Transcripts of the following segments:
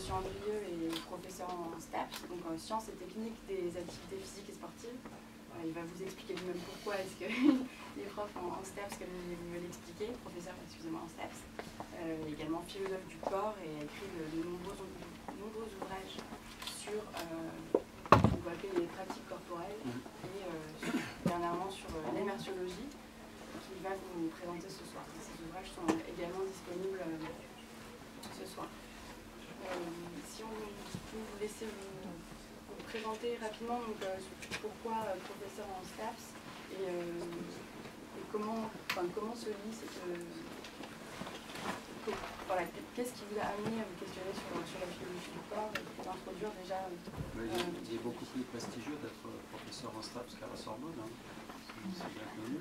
Monsieur Andrieux est professeur en STAPS, donc en sciences et techniques des activités physiques et sportives. Il va vous expliquer lui-même pourquoi est-ce que les profs en STAPS, comme il veut l'expliquer, professeur, excusez-moi, en STAPS, également philosophe du corps et a écrit de nombreux ouvrages sur on va appeler les pratiques corporelles et dernièrement sur l'immersiologie qu'il va vous présenter ce soir. Ces ouvrages sont également disponibles ce soir. Si on peut vous laisser vous présenter rapidement donc, pourquoi professeur en STAPS et comment se lit cette... voilà, qu'est-ce qui vous a amené à vous questionner sur la philosophie du corps et pour introduire déjà... il est beaucoup plus prestigieux d'être professeur en STAPS qu'à la Sorbonne, hein. C'est bien connu.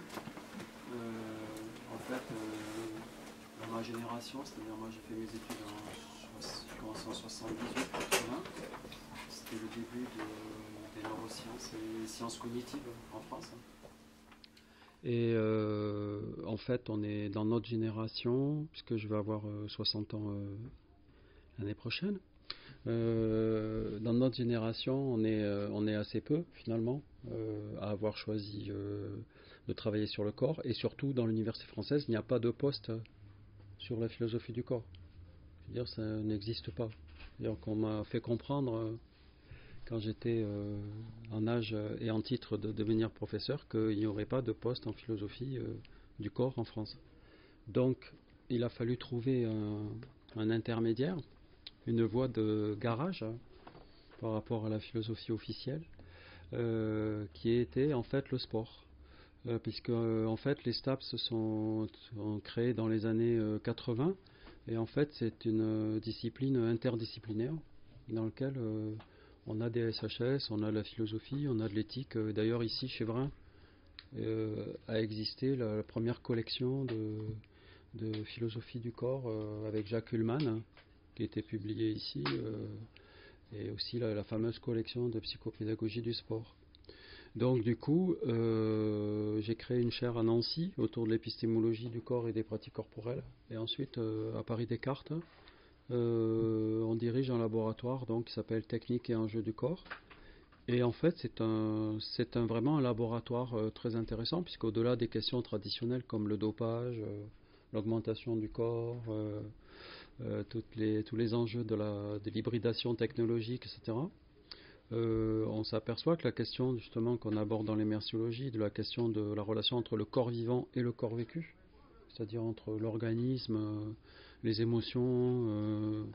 En fait, dans ma génération, c'est-à-dire moi j'ai fait mes études j'ai commencé en 78-80, c'était le début des neurosciences et des sciences cognitives en France. Et en fait, on est dans notre génération, puisque je vais avoir 60 ans l'année prochaine. Dans notre génération, on est assez peu, finalement, à avoir choisi de travailler sur le corps. Et surtout, dans l'université française, il n'y a pas de poste sur la philosophie du corps. Je veux dire, ça n'existe pas. Donc, on m'a fait comprendre, quand j'étais en âge et en titre de devenir professeur, qu'il n'y aurait pas de poste en philosophie du corps en France. Donc, il a fallu trouver un intermédiaire, une voie de garage par rapport à la philosophie officielle, qui était en fait le sport. Puisque en fait les STAPS sont créés dans les années 80 et en fait c'est une discipline interdisciplinaire dans laquelle on a des SHS, on a de la philosophie, on a de l'éthique. D'ailleurs ici chez Vrins a existé la première collection de philosophie du corps avec Jacques Ullmann qui était publiée ici et aussi la fameuse collection de psychopédagogie du sport. Donc du coup, j'ai créé une chaire à Nancy autour de l'épistémologie du corps et des pratiques corporelles. Et ensuite, à Paris-Descartes, on dirige un laboratoire donc, qui s'appelle Technique et enjeux du corps. Et en fait, c'est vraiment un laboratoire très intéressant, puisqu'au-delà des questions traditionnelles comme le dopage, l'augmentation du corps, tous les enjeux de l'hybridation technologique, etc., on s'aperçoit que la question justement qu'on aborde dans l'immersiologie, de la question de la relation entre le corps vivant et le corps vécu, c'est-à-dire entre l'organisme, les émotions,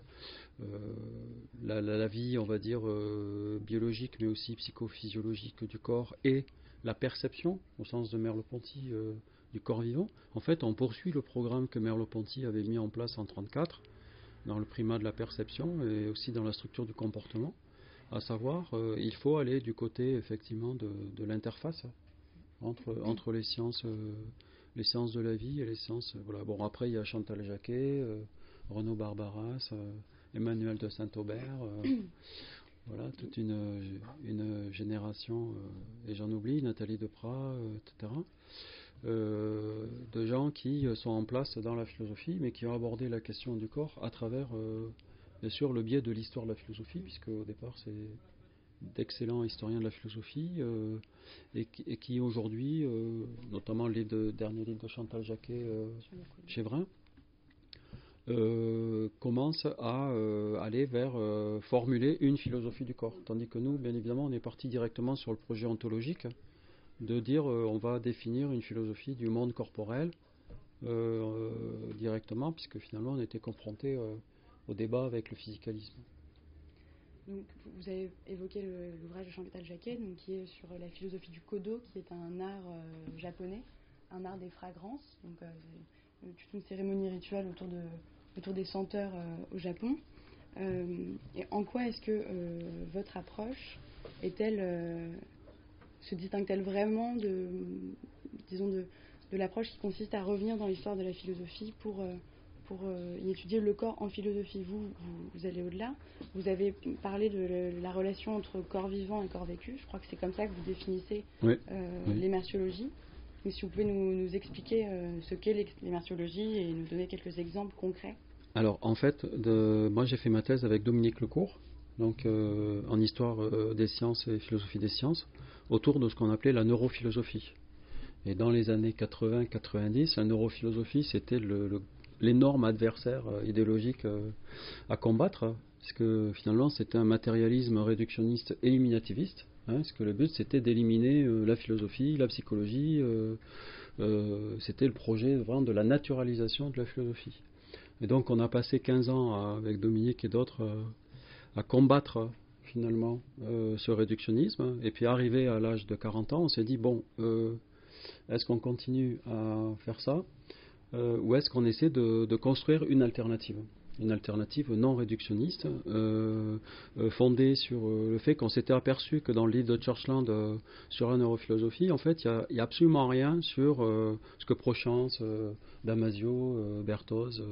la vie, on va dire, biologique mais aussi psychophysiologique du corps et la perception, au sens de Merleau-Ponty, du corps vivant. En fait, on poursuit le programme que Merleau-Ponty avait mis en place en 1934 dans le primat de la perception et aussi dans la structure du comportement. À savoir, il faut aller du côté effectivement de l'interface entre les sciences de la vie et les sciences. Voilà. Bon, après il y a Chantal Jacquet, Renaud Barbaras, Emmanuel de Saint-Aubert, voilà, toute une génération, et j'en oublie, Nathalie Deprat, etc. De gens qui sont en place dans la philosophie, mais qui ont abordé la question du corps à travers bien sûr le biais de l'histoire de la philosophie, puisque au départ c'est d'excellents historiens de la philosophie et qui aujourd'hui, notamment le dernier livre de Chantal Jacquet chez Vrins, commence à aller vers formuler une philosophie du corps. Tandis que nous, bien évidemment, on est parti directement sur le projet ontologique de dire on va définir une philosophie du monde corporel directement, puisque finalement on était confronté au débat avec le physicalisme. Donc, vous avez évoqué l'ouvrage de Chantal Jacquet, donc, qui est sur la philosophie du Kodo, qui est un art japonais, un art des fragrances, donc toute une cérémonie rituelle autour des senteurs au Japon. Et en quoi est-ce que votre approche se distingue-t-elle vraiment de l'approche qui consiste à revenir dans l'histoire de la philosophie pour y étudier le corps en philosophie? Vous allez au-delà. Vous avez parlé de la relation entre corps vivant et corps vécu. Je crois que c'est comme ça que vous définissez l'immersiologie. Mais si vous pouvez nous expliquer ce qu'est l'immersiologie et nous donner quelques exemples concrets. Alors, en fait, moi j'ai fait ma thèse avec Dominique Lecourt, donc en histoire des sciences et philosophie des sciences, autour de ce qu'on appelait la neurophilosophie. Et dans les années 80-90, la neurophilosophie, c'était l'énorme adversaire idéologique à combattre, parce que finalement c'était un matérialisme réductionniste éliminativiste, parce que le but c'était d'éliminer la philosophie, la psychologie, c'était le projet vraiment de la naturalisation de la philosophie. Et donc on a passé 15 ans avec Dominique et d'autres à combattre finalement ce réductionnisme, et puis arrivé à l'âge de 40 ans, on s'est dit bon, est-ce qu'on continue à faire ça ou est-ce qu'on essaie de construire une alternative non réductionniste, fondée sur le fait qu'on s'était aperçu que dans le livre de Churchland sur la neurophilosophie, en fait, il n'y a absolument rien sur ce que Prochance, Damasio, Berthoz,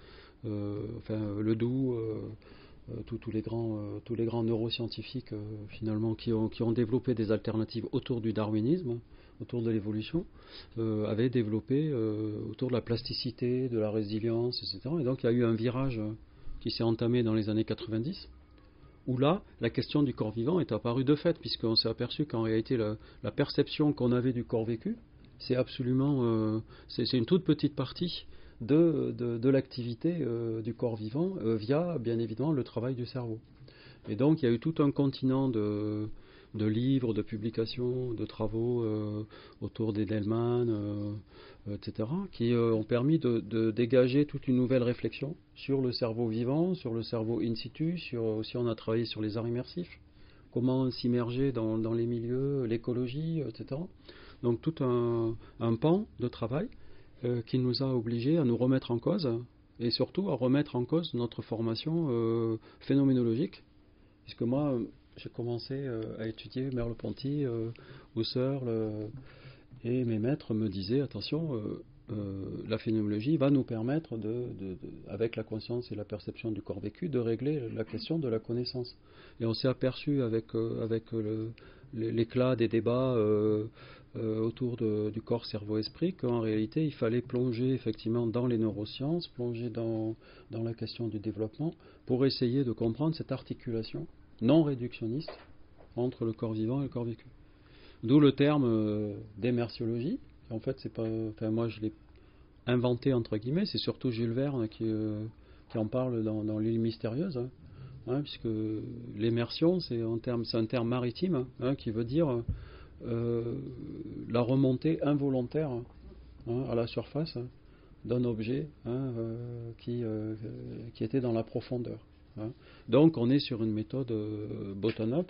Ledoux, tous les grands neuroscientifiques finalement qui ont développé des alternatives autour du darwinisme, autour de l'évolution, avaient développé autour de la plasticité, de la résilience, etc. Et donc il y a eu un virage qui s'est entamé dans les années 90, où là, la question du corps vivant est apparue de fait, puisqu'on s'est aperçu qu'en réalité, la perception qu'on avait du corps vécu, c'est absolument, c'est une toute petite partie de l'activité du corps vivant via, bien évidemment, le travail du cerveau. Et donc, il y a eu tout un continent de livres, de publications, de travaux autour d'Edelman, etc., qui ont permis de dégager toute une nouvelle réflexion sur le cerveau vivant, sur le cerveau in situ, aussi on a travaillé sur les arts immersifs, comment s'immerger dans les milieux, l'écologie, etc. Donc tout un pan de travail qui nous a obligés à nous remettre en cause, et surtout à remettre en cause notre formation phénoménologique, puisque moi, j'ai commencé à étudier Merleau-Ponty, Husserl, et mes maîtres me disaient, attention, la phénoménologie va nous permettre, avec la conscience et la perception du corps vécu, de régler la question de la connaissance. Et on s'est aperçu avec l'éclat des débats autour du corps, cerveau, esprit, qu'en réalité, il fallait plonger effectivement dans les neurosciences, plonger dans la question du développement, pour essayer de comprendre cette articulation non réductionniste entre le corps vivant et le corps vécu. D'où le terme d'émersiologie. En fait, c'est pas, moi je l'ai inventé entre guillemets, c'est surtout Jules Verne qui en parle dans L'île mystérieuse, puisque l'immersion c'est un terme maritime qui veut dire la remontée involontaire à la surface d'un objet qui était dans la profondeur. Donc on est sur une méthode bottom-up,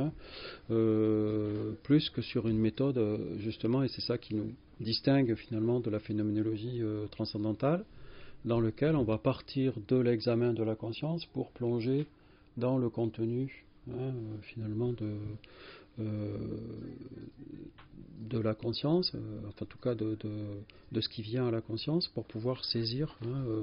plus que sur une méthode justement, et c'est ça qui nous distingue finalement de la phénoménologie transcendantale, dans lequel on va partir de l'examen de la conscience pour plonger dans le contenu finalement de la conscience, enfin en tout cas de ce qui vient à la conscience, pour pouvoir saisir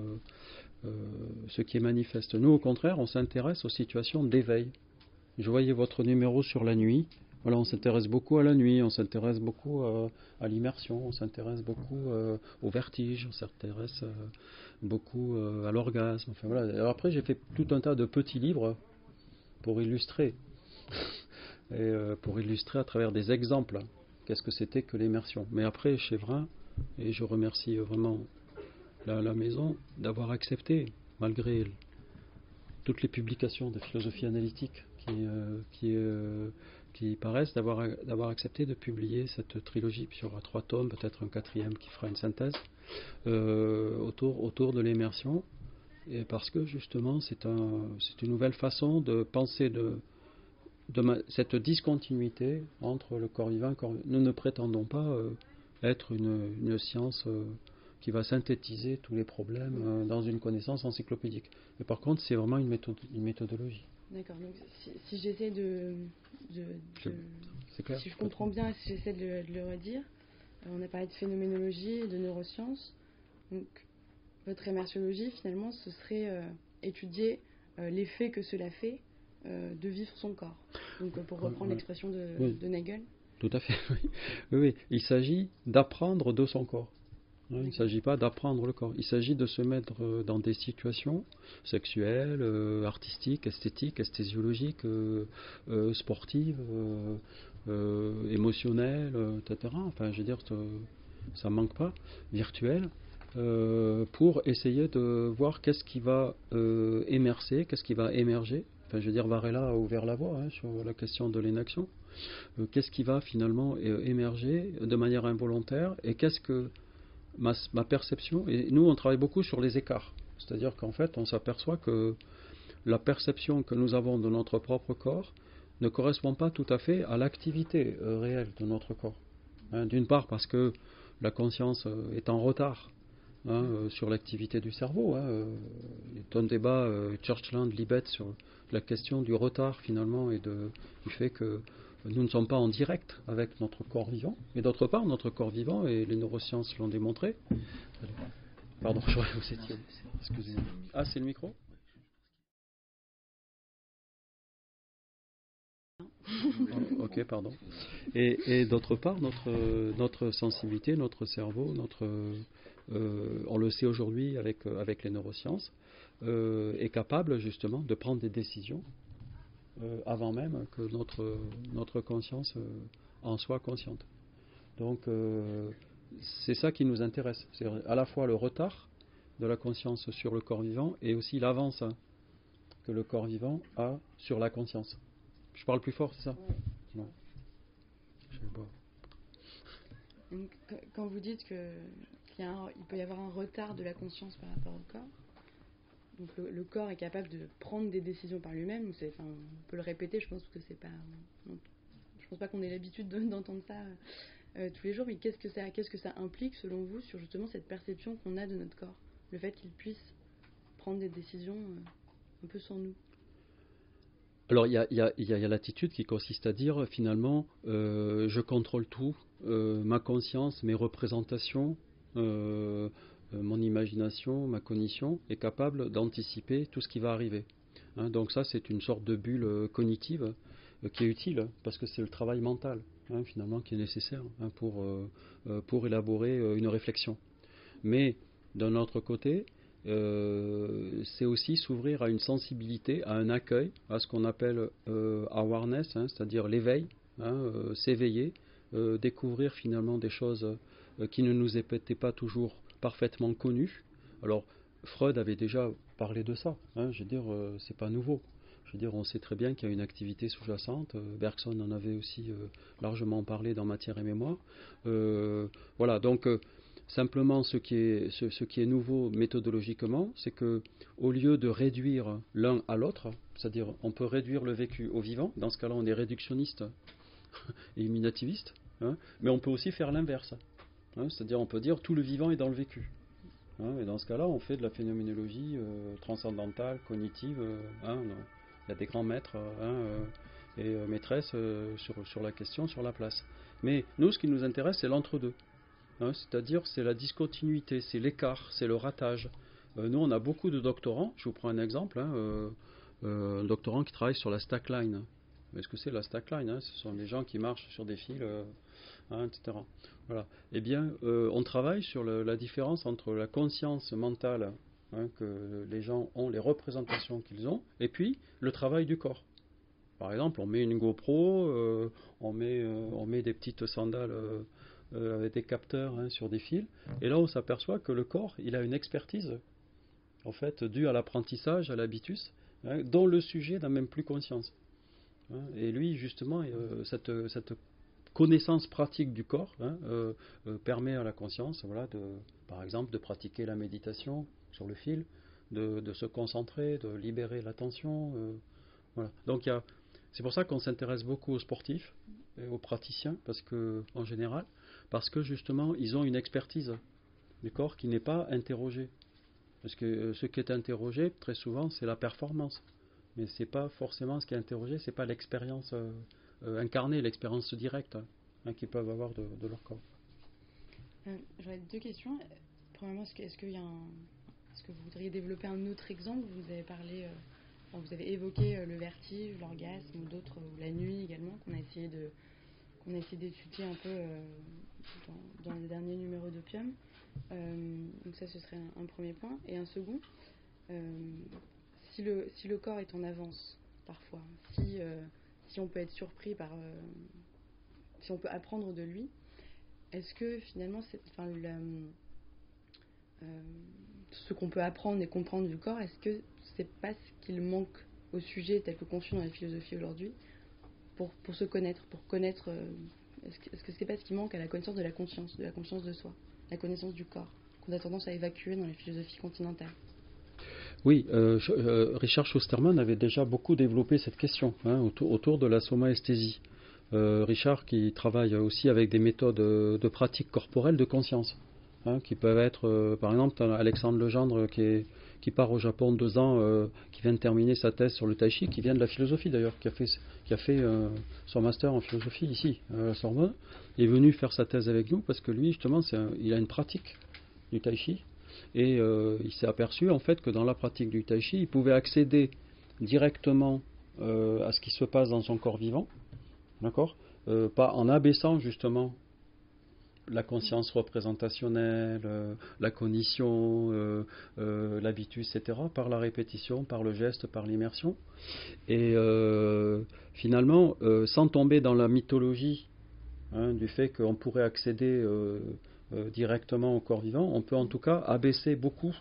ce qui est manifeste. Nous, au contraire, on s'intéresse aux situations d'éveil. Je voyais votre numéro sur la nuit. Voilà, on s'intéresse beaucoup à la nuit, on s'intéresse beaucoup à l'immersion, on s'intéresse beaucoup au vertige, on s'intéresse beaucoup à l'orgasme. Enfin, voilà. Alors après, j'ai fait tout un tas de petits livres pour illustrer. Et pour illustrer à travers des exemples qu'est-ce que c'était que l'immersion. Mais après, chez Vrin, et je remercie vraiment la maison d'avoir accepté, malgré toutes les publications de philosophie analytique qui paraissent, d'avoir accepté de publier cette trilogie sur 3 tomes, peut-être un 4e qui fera une synthèse autour de l'immersion, et parce que justement c'est une nouvelle façon de penser cette discontinuité entre le corps vivant et le corps vivant. Nous ne prétendons pas être une science qui va synthétiser tous les problèmes dans une connaissance encyclopédique. Mais par contre, c'est vraiment une méthodologie. D'accord, donc si j'essaie c'est clair, si je comprends bien, si j'essaie de le redire, on a parlé de phénoménologie et de neurosciences. Donc, votre immersiologie, finalement, ce serait étudier l'effet que cela fait de vivre son corps. Donc, pour reprendre l'expression de Nagel. Tout à fait, oui. Il s'agit d'apprendre de son corps. Il ne s'agit pas d'apprendre le corps. Il s'agit de se mettre dans des situations sexuelles, artistiques, esthétiques, esthésiologiques, sportives, émotionnelles, etc. Enfin, je veux dire, ça ne manque pas, virtuelles, pour essayer de voir qu'est-ce qui va émerger, qu'est-ce qui va émerger. Enfin, je veux dire, Varela a ouvert la voie sur la question de l'inaction. Qu'est-ce qui va finalement émerger de manière involontaire et qu'est-ce que ma perception, et nous on travaille beaucoup sur les écarts, c'est-à-dire qu'en fait on s'aperçoit que la perception que nous avons de notre propre corps ne correspond pas tout à fait à l'activité réelle de notre corps. D'une part parce que la conscience est en retard sur l'activité du cerveau. Il y a un débat Churchland-Libet sur la question du retard finalement et du fait que nous ne sommes pas en direct avec notre corps vivant. Mais d'autre part, notre corps vivant, et les neurosciences l'ont démontré. Pardon, vous étiez. Excusez-moi. Ah, c'est le micro ? Ok, pardon. Et d'autre part, notre sensibilité, notre cerveau, on le sait aujourd'hui avec les neurosciences, est capable justement de prendre des décisions avant même que notre conscience en soit consciente. Donc c'est ça qui nous intéresse. C'est à la fois le retard de la conscience sur le corps vivant et aussi l'avance que le corps vivant a sur la conscience. Je parle plus fort, c'est ça ? Non. Je sais pas. Donc, quand vous dites qu'il peut y avoir un retard de la conscience par rapport au corps, donc le corps est capable de prendre des décisions par lui-même, on peut le répéter, je pense que c'est pas... Je pense pas qu'on ait l'habitude d'entendre ça tous les jours, mais qu'est-ce que ça implique selon vous sur justement cette perception qu'on a de notre corps, le fait qu'il puisse prendre des décisions un peu sans nous? Alors il y a l'attitude qui consiste à dire finalement je contrôle tout, ma conscience, mes représentations, mon imagination, ma cognition est capable d'anticiper tout ce qui va arriver. Donc ça c'est une sorte de bulle cognitive qui est utile parce que c'est le travail mental finalement qui est nécessaire pour élaborer une réflexion. Mais d'un autre côté, c'est aussi s'ouvrir à une sensibilité, à un accueil, à ce qu'on appelle awareness, c'est-à-dire l'éveil, s'éveiller, découvrir finalement des choses qui ne nous étaient pas toujours parfaitement connues. Alors, Freud avait déjà parlé de ça, je veux dire, c'est pas nouveau. Je veux dire, on sait très bien qu'il y a une activité sous-jacente. Bergson en avait aussi largement parlé dans Matière et Mémoire. Voilà, donc simplement, ce qui est nouveau méthodologiquement, c'est que au lieu de réduire l'un à l'autre, c'est-à-dire on peut réduire le vécu au vivant, dans ce cas-là on est réductionniste et immunitiviste, mais on peut aussi faire l'inverse, c'est-à-dire on peut dire tout le vivant est dans le vécu. Et dans ce cas-là, on fait de la phénoménologie transcendantale, cognitive. Il y a des grands maîtres et maîtresses sur la question, sur la place. Mais nous, ce qui nous intéresse, c'est l'entre-deux. C'est-à-dire, c'est la discontinuité, c'est l'écart, c'est le ratage. Nous, on a beaucoup de doctorants. Je vous prends un exemple. Un doctorant qui travaille sur la stackline. Est-ce que c'est la stackline Ce sont des gens qui marchent sur des fils, etc. Voilà. Eh bien, on travaille sur la différence entre la conscience mentale que les gens ont, les représentations qu'ils ont, et puis le travail du corps. Par exemple, on met une GoPro, on met des petites sandales avec des capteurs sur des fils, et là on s'aperçoit que le corps, il a une expertise, en fait, due à l'apprentissage, à l'habitus, dont le sujet n'a même plus conscience. Et lui, justement, cette connaissance pratique du corps permet à la conscience, par exemple, de pratiquer la méditation sur le fil, de se concentrer, de libérer l'attention. Voilà. Donc c'est pour ça qu'on s'intéresse beaucoup aux sportifs et aux praticiens, en général, parce que justement, ils ont une expertise du corps qui n'est pas interrogée. Parce que ce qui est interrogé, très souvent, c'est la performance. Mais c'est pas forcément ce qui est interrogé, c'est pas l'expérience incarnée, l'expérience directe qu'ils peuvent avoir de leur corps. J'aurais deux questions. Premièrement, est-ce que vous voudriez développer un autre exemple? Vous avez parlé, vous avez évoqué le vertige, l'orgasme ou d'autres, ou la nuit également, qu'on a essayé d'étudier un peu dans le dernier numéro d'Opium. Donc ça, ce serait un premier point. Et un second, si le corps est en avance, parfois, si on peut être surpris si on peut apprendre de lui, est-ce que finalement, ce qu'on peut apprendre et comprendre du corps, est-ce que c'est pas ce qu'il manque au sujet tel que conçu dans la philosophie aujourd'hui pour se connaître, est-ce que c'est pas ce qui manque à la connaissance de la conscience de soi, la connaissance du corps, qu'on a tendance à évacuer dans les philosophies continentales? Oui, Richard Schusterman avait déjà beaucoup développé cette question autour de la soma-esthésie. Richard qui travaille aussi avec des méthodes de pratique corporelle de conscience, qui peuvent être, par exemple, Alexandre Legendre qui part au Japon 2 ans, qui vient de terminer sa thèse sur le tai chi, qui vient de la philosophie d'ailleurs, qui a fait son master en philosophie ici, à la Sorbonne, est venu faire sa thèse avec nous parce que lui, justement, il a une pratique du tai chi. Et il s'est aperçu en fait que dans la pratique du tai chi, il pouvait accéder directement à ce qui se passe dans son corps vivant, d'accord, pas en abaissant justement la conscience représentationnelle, la cognition, l'habitus, etc., par la répétition, par le geste, par l'immersion. Et finalement, sans tomber dans la mythologie du fait qu'on pourrait accéder directement au corps vivant, on peut en tout cas abaisser beaucoup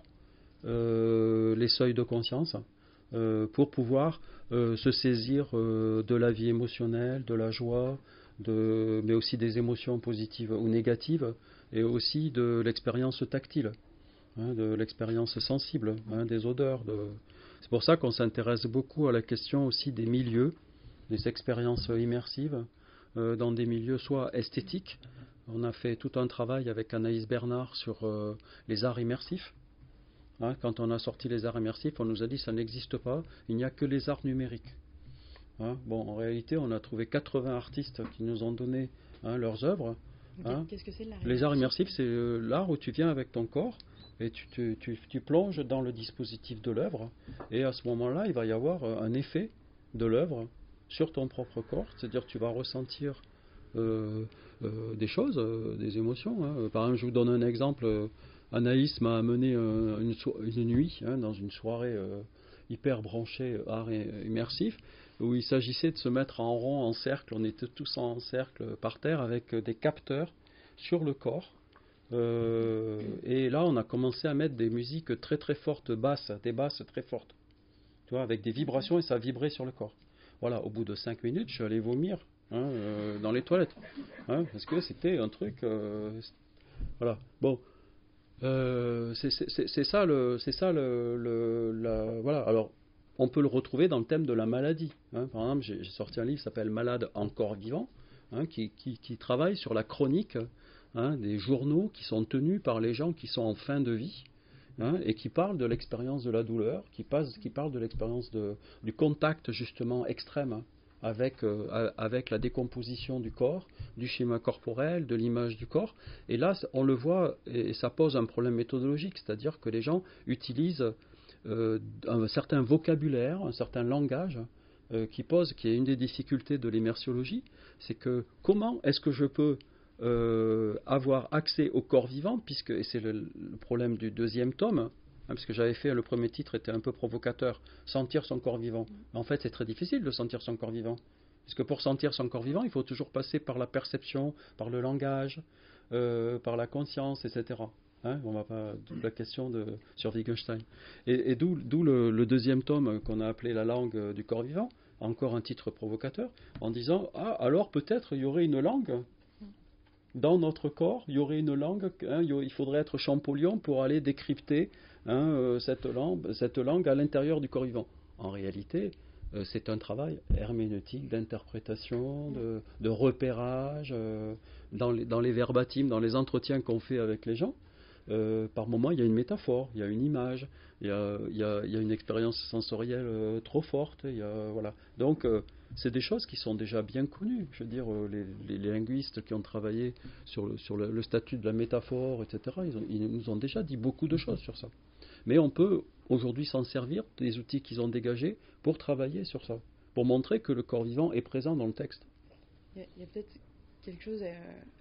les seuils de conscience pour pouvoir se saisir de la vie émotionnelle, de la joie, mais aussi des émotions positives ou négatives, et aussi de l'expérience tactile, de l'expérience sensible, des odeurs. C'est pour ça qu'on s'intéresse beaucoup à la question aussi des milieux, des expériences immersives, dans des milieux soit esthétiques. On a fait tout un travail avec Anaïs Bernard sur les arts immersifs. Quand on a sorti les arts immersifs, on nous a dit ça n'existe pas, il n'y a que les arts numériques. Bon, en réalité, on a trouvé 80 artistes qui nous ont donné leurs œuvres. Qu'est-ce que c'est l'art immersif? Les arts immersifs, c'est l'art où tu viens avec ton corps et tu plonges dans le dispositif de l'œuvre, et à ce moment-là, il va y avoir un effet de l'œuvre sur ton propre corps, c'est-à-dire que tu vas ressentir des choses, des émotions. Par exemple, je vous donne un exemple. Anaïs m'a amené une nuit dans une soirée hyper branchée art immersif, où il s'agissait de se mettre en rond, en cercle. On était tous en cercle par terre avec des capteurs sur le corps. Et là, on a commencé à mettre des musiques très très fortes, basses, des basses très fortes, tu vois, avec des vibrations, et ça vibrait sur le corps. Voilà, au bout de 5 minutes, je suis allé vomir dans les toilettes, parce que c'était un truc. Voilà. Bon, c'est ça voilà. Alors, on peut le retrouver dans le thème de la maladie. Par exemple, j'ai sorti un livre qui s'appelle Malade encore vivant, qui travaille sur la chronique des journaux qui sont tenus par les gens qui sont en fin de vie, et qui parlent de l'expérience de la douleur, qui parlent de l'expérience du contact justement extrême avec la décomposition du corps, du schéma corporel, de l'image du corps. Et là, on le voit, et ça pose un problème méthodologique, c'est-à-dire que les gens utilisent un certain vocabulaire, un certain langage qui est une des difficultés de l'immersiologie, c'est que comment est-ce que je peux avoir accès au corps vivant, et c'est le problème du 2e tome, parce que j'avais fait, le premier titre était un peu provocateur, sentir son corps vivant. Mais en fait, c'est très difficile de sentir son corps vivant, parce que pour sentir son corps vivant, il faut toujours passer par la perception, par le langage, par la conscience, etc. On va pas, d'où la question sur Wittgenstein. Et d'où le 2e tome qu'on a appelé La langue du corps vivant, encore un titre provocateur, en disant alors peut-être il y aurait une langue dans notre corps, il y aurait une langue, il faudrait être Champollion pour aller décrypter cette langue à l'intérieur du corps vivant. En réalité, c'est un travail herméneutique, d'interprétation, de repérage, dans les verbatims, dans les entretiens qu'on fait avec les gens. Par moment, il y a une métaphore, il y a une image, il y a une expérience sensorielle trop forte. Voilà. Donc, c'est des choses qui sont déjà bien connues. Je veux dire, les linguistes qui ont travaillé sur le statut de la métaphore, etc., ils nous ont déjà dit beaucoup de choses sur ça. Mais on peut aujourd'hui s'en servir des outils qu'ils ont dégagés pour travailler sur ça, pour montrer que le corps vivant est présent dans le texte. Il y a peut-être quelque chose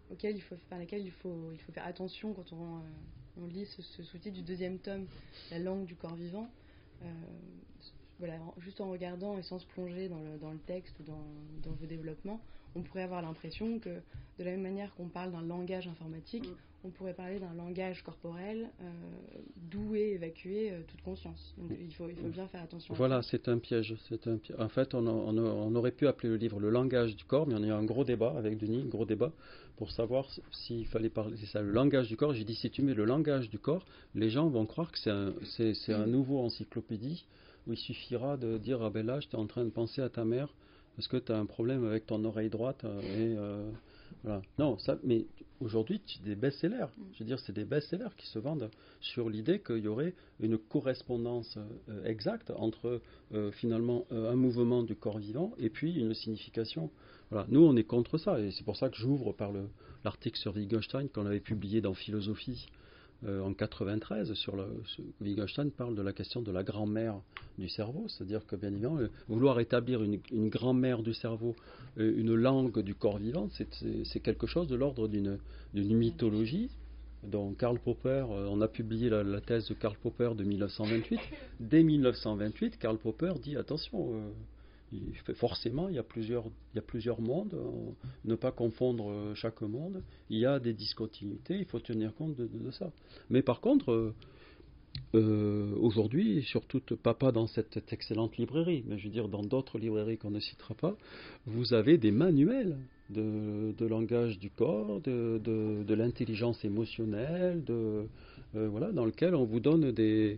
par lesquelles il faut faire attention quand on lit ce sous-titre du 2e tome, La langue du corps vivant. Voilà, juste en regardant et sans se plonger dans le texte ou dans vos développements, on pourrait avoir l'impression que de la même manière qu'on parle d'un langage informatique, on pourrait parler d'un langage corporel d'où est évacuée toute conscience. Donc il faut bien faire attention. Voilà, c'est un piège. En fait, on aurait pu appeler le livre Le langage du corps, mais on a eu un gros débat avec Denis, un gros débat, pour savoir s'il fallait parler. C'est ça, le langage du corps. J'ai dit, si tu mets le langage du corps, les gens vont croire que c'est un nouveau encyclopédie où il suffira de dire, ah ben là, j'étais en train de penser à ta mère parce que tu as un problème avec ton oreille droite voilà. Non, mais aujourd'hui, c'est des best-sellers. Je veux dire, c'est des best-sellers qui se vendent sur l'idée qu'il y aurait une correspondance exacte entre finalement un mouvement du corps vivant et puis une signification. Voilà. Nous, on est contre ça et c'est pour ça que j'ouvre par l'article sur Wittgenstein qu'on avait publié dans Philosophie en 93. Wittgenstein parle de la question de la grand-mère du cerveau, c'est-à-dire que bien évidemment, vouloir établir une grand-mère du cerveau, une langue du corps vivant, c'est quelque chose de l'ordre d'une mythologie dont Karl Popper, on a publié la thèse de Karl Popper de 1928. Dès 1928, Karl Popper dit attention, forcément il y a plusieurs mondes, ne pas confondre chaque monde, il y a des discontinuités, il faut tenir compte de ça. Mais par contre, aujourd'hui, surtout pas dans cette excellente librairie, mais je veux dire dans d'autres librairies qu'on ne citera pas, vous avez des manuels de langage du corps, de l'intelligence émotionnelle, voilà, dans lequel on vous donne des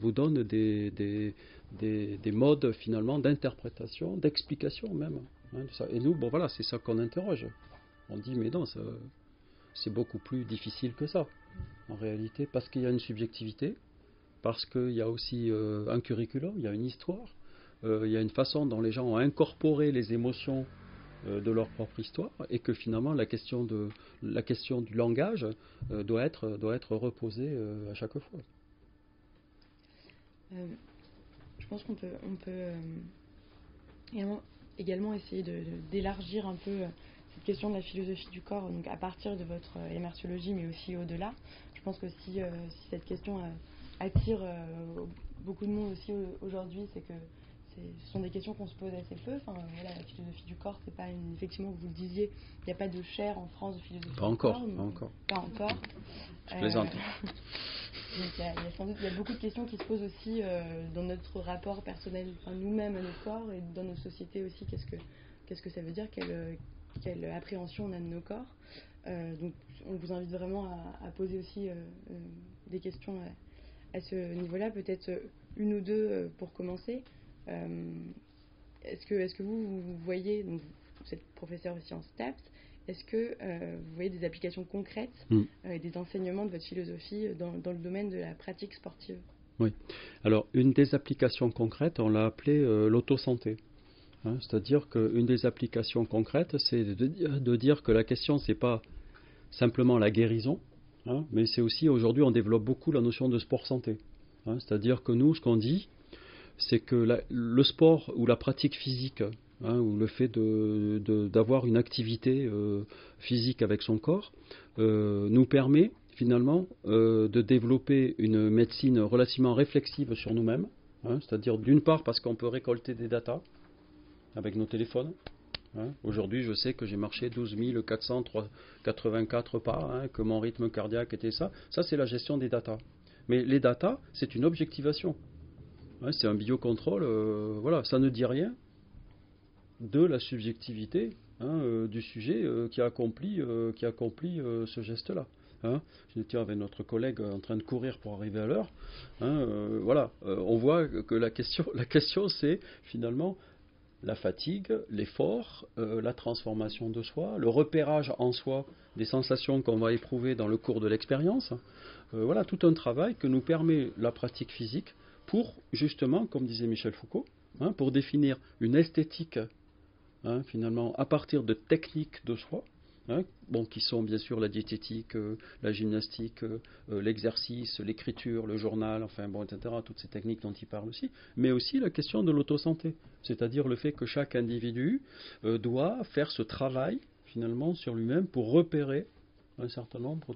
modes finalement d'interprétation, d'explication même. De ça. Et nous, bon voilà, c'est ça qu'on interroge. On dit mais non, c'est beaucoup plus difficile que ça, en réalité, parce qu'il y a une subjectivité, parce qu'il y a aussi un curriculum, il y a une histoire, il y a une façon dont les gens ont incorporé les émotions de leur propre histoire, et que finalement la question du langage doit être reposée à chaque fois. Je pense qu'on peut également essayer d'élargir un peu cette question de la philosophie du corps, donc à partir de votre émerciologie, mais aussi au-delà. Je pense que si cette question attire beaucoup de monde aussi aujourd'hui, c'est que ce sont des questions qu'on se pose assez peu. Enfin, voilà, la philosophie du corps, c'est pas effectivement, vous le disiez, il n'y a pas de chaire en France de philosophie du corps. Pas encore. Je plaisante. Donc il y a beaucoup de questions qui se posent aussi dans notre rapport personnel, nous-mêmes à nos corps, et dans nos sociétés aussi. Qu'est-ce que ça veut dire, quelle appréhension on a de nos corps. Donc on vous invite vraiment à poser aussi des questions à ce niveau-là, peut-être une ou deux pour commencer. Est-ce que vous voyez, donc vous êtes professeur aussi en STAPS, est-ce que vous voyez des applications concrètes et des enseignements de votre philosophie dans le domaine de la pratique sportive? Oui. Alors, une des applications concrètes, on l'a appelée l'auto-santé. C'est-à-dire qu'une des applications concrètes, c'est de dire que la question, c'est pas simplement la guérison, mais c'est aussi, aujourd'hui, on développe beaucoup la notion de sport-santé. C'est-à-dire que nous, ce qu'on dit, c'est que le sport ou la pratique physique, ou le fait d'avoir une activité physique avec son corps, nous permet finalement de développer une médecine relativement réflexive sur nous-mêmes, c'est-à-dire d'une part parce qu'on peut récolter des datas avec nos téléphones. Aujourd'hui, je sais que j'ai marché 12 484 pas, que mon rythme cardiaque était ça. Ça, c'est la gestion des datas. Mais les datas, c'est une objectivation. C'est un biocontrôle, voilà, ça ne dit rien de la subjectivité du sujet qui a accompli ce geste-là. J'étais avec notre collègue en train de courir pour arriver à l'heure. Voilà, on voit que la question c'est finalement la fatigue, l'effort, la transformation de soi, le repérage en soi des sensations qu'on va éprouver dans le cours de l'expérience. Voilà, tout un travail que nous permet la pratique physique pour, justement, comme disait Michel Foucault, pour définir une esthétique, finalement, à partir de techniques de soi, qui sont bien sûr la diététique, la gymnastique, l'exercice, l'écriture, le journal, etc., toutes ces techniques dont il parle aussi, mais aussi la question de l'auto-santé, c'est-à-dire le fait que chaque individu doit faire ce travail, finalement, sur lui-même pour repérer un certain nombre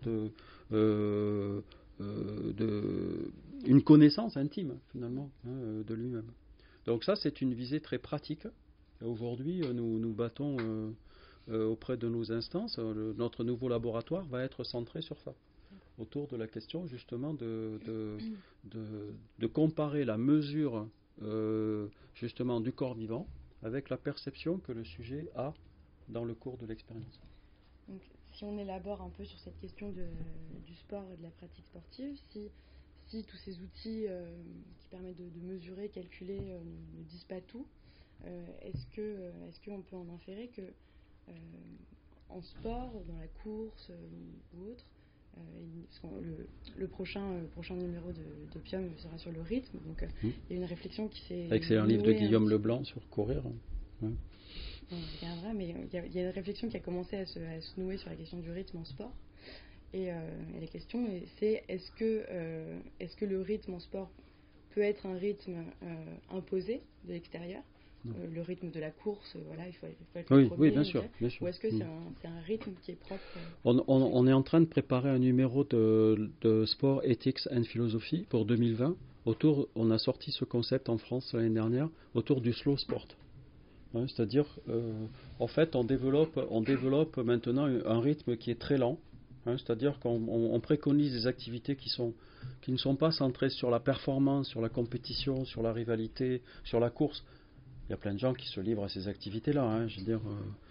une connaissance intime, finalement, de lui-même. Donc ça, c'est une visée très pratique. Aujourd'hui, nous battons auprès de nos instances. Notre nouveau laboratoire va être centré sur ça, autour de la question justement de comparer la mesure justement du corps vivant avec la perception que le sujet a dans le cours de l'expérience. Donc, si on élabore un peu sur cette question du sport et de la pratique sportive, si tous ces outils qui permettent de mesurer, calculer ne disent pas tout, est-ce qu'on peut en inférer que en sport, dans la course ou autre, le prochain numéro d'Opium sera sur le rythme, donc il y a une réflexion qui s'est excellent livre de Guillaume Leblanc sur courir. Ouais. On regardera, mais il y a une réflexion qui a commencé à se nouer sur la question du rythme en sport. Et la question c'est est-ce que le rythme en sport peut être un rythme imposé de l'extérieur, le rythme de la course, voilà, il faut être le premier, oui, bien sûr. Ou est-ce que c'est un rythme qui est propre on est en train de préparer un numéro de Sport, Ethics and Philosophy pour 2020. On a sorti ce concept en France l'année dernière autour du slow sport. C'est-à-dire, en fait, on développe maintenant un rythme qui est très lent. C'est-à-dire qu'on préconise des activités qui ne sont pas centrées sur la performance, sur la compétition, sur la rivalité, sur la course. Il y a plein de gens qui se livrent à ces activités-là, je veux dire,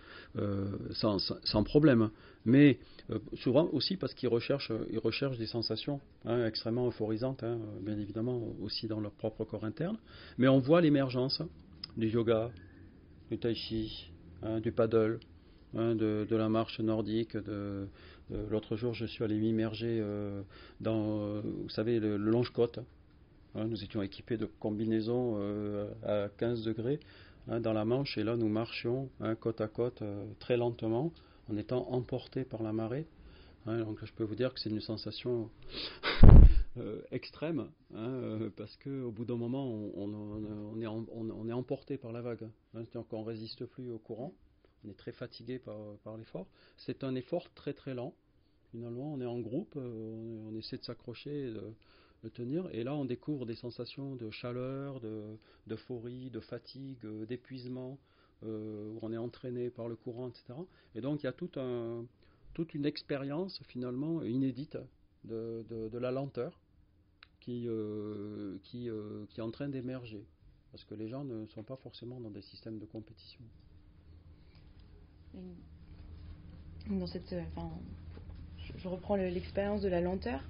sans problème. Mais souvent aussi parce qu'ils recherchent des sensations extrêmement euphorisantes, bien évidemment aussi dans leur propre corps interne. Mais on voit l'émergence du yoga, du tai chi, du paddle, de la marche nordique. L'autre jour, je suis allé m'immerger dans, vous savez, le longe-côte. Nous étions équipés de combinaisons à 15 degrés dans la Manche, et là nous marchions côte à côte très lentement en étant emportés par la marée. Donc je peux vous dire que c'est une sensation extrême, parce qu'au bout d'un moment on est emporté par la vague. C'est-à-dire qu'on ne résiste plus au courant, on est très fatigué par l'effort. C'est un effort très très lent. Finalement on est en groupe, on essaie de s'accrocher, de tenir, et là on découvre des sensations de chaleur, d'euphorie, de fatigue, d'épuisement, où on est entraîné par le courant, etc. Et donc il y a toute une expérience finalement inédite de la lenteur qui est en train d'émerger, parce que les gens ne sont pas forcément dans des systèmes de compétition. Dans cette, je reprends l'expérience de la lenteur.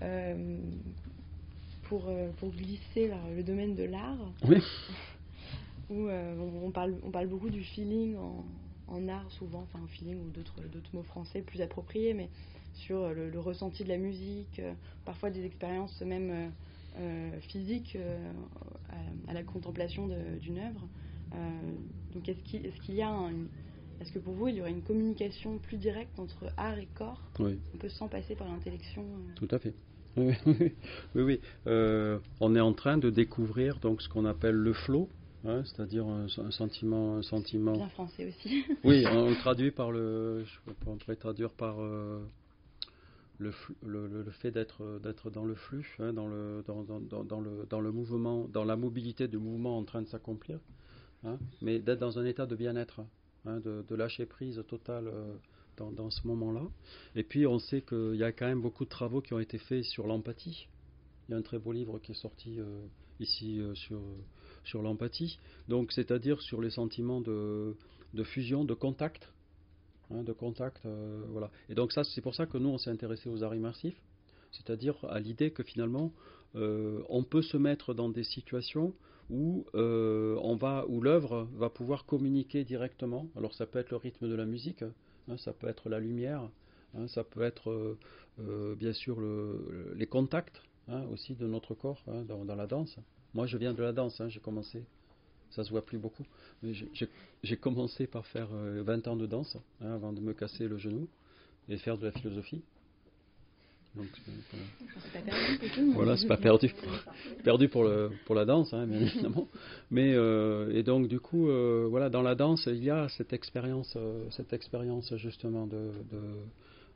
Pour glisser vers le domaine de l'art, oui. Où on parle beaucoup du feeling en art souvent, enfin feeling ou d'autres mots français plus appropriés, mais sur le ressenti de la musique, parfois des expériences même physiques à la contemplation d'une œuvre. Donc est-ce que pour vous il y aurait une communication plus directe entre art et corps, oui. On peut sans passer par l'intellection Tout à fait. Oui. On est en train de découvrir donc ce qu'on appelle le flow, c'est-à-dire un sentiment. Bien français aussi. Oui, on traduit on pourrait traduire par le fait d'être dans le flux, dans le mouvement, dans la mobilité du mouvement en train de s'accomplir, mais d'être dans un état de bien-être, de lâcher prise totale. Dans ce moment-là. Et puis on sait qu'il y a quand même beaucoup de travaux qui ont été faits sur l'empathie. Il y a un très beau livre qui est sorti ici sur l'empathie. Donc c'est-à-dire sur les sentiments de fusion, de contact. Voilà. Et donc ça, c'est pour ça que nous on s'est intéressé aux arts immersifs. C'est-à-dire à l'idée que finalement on peut se mettre dans des situations où l'œuvre va pouvoir communiquer directement. Alors ça peut être le rythme de la musique, ça peut être la lumière, ça peut être bien sûr les contacts aussi de notre corps dans la danse. Moi je viens de la danse, j'ai commencé, ça se voit plus beaucoup, mais j'ai commencé par faire 20 ans de danse avant de me casser le genou et faire de la philosophie. Donc, c'est pas perdu pour tout le monde. Voilà, c'est pas perdu pour la danse, bien évidemment. Mais et donc du coup, voilà, dans la danse, il y a cette expérience justement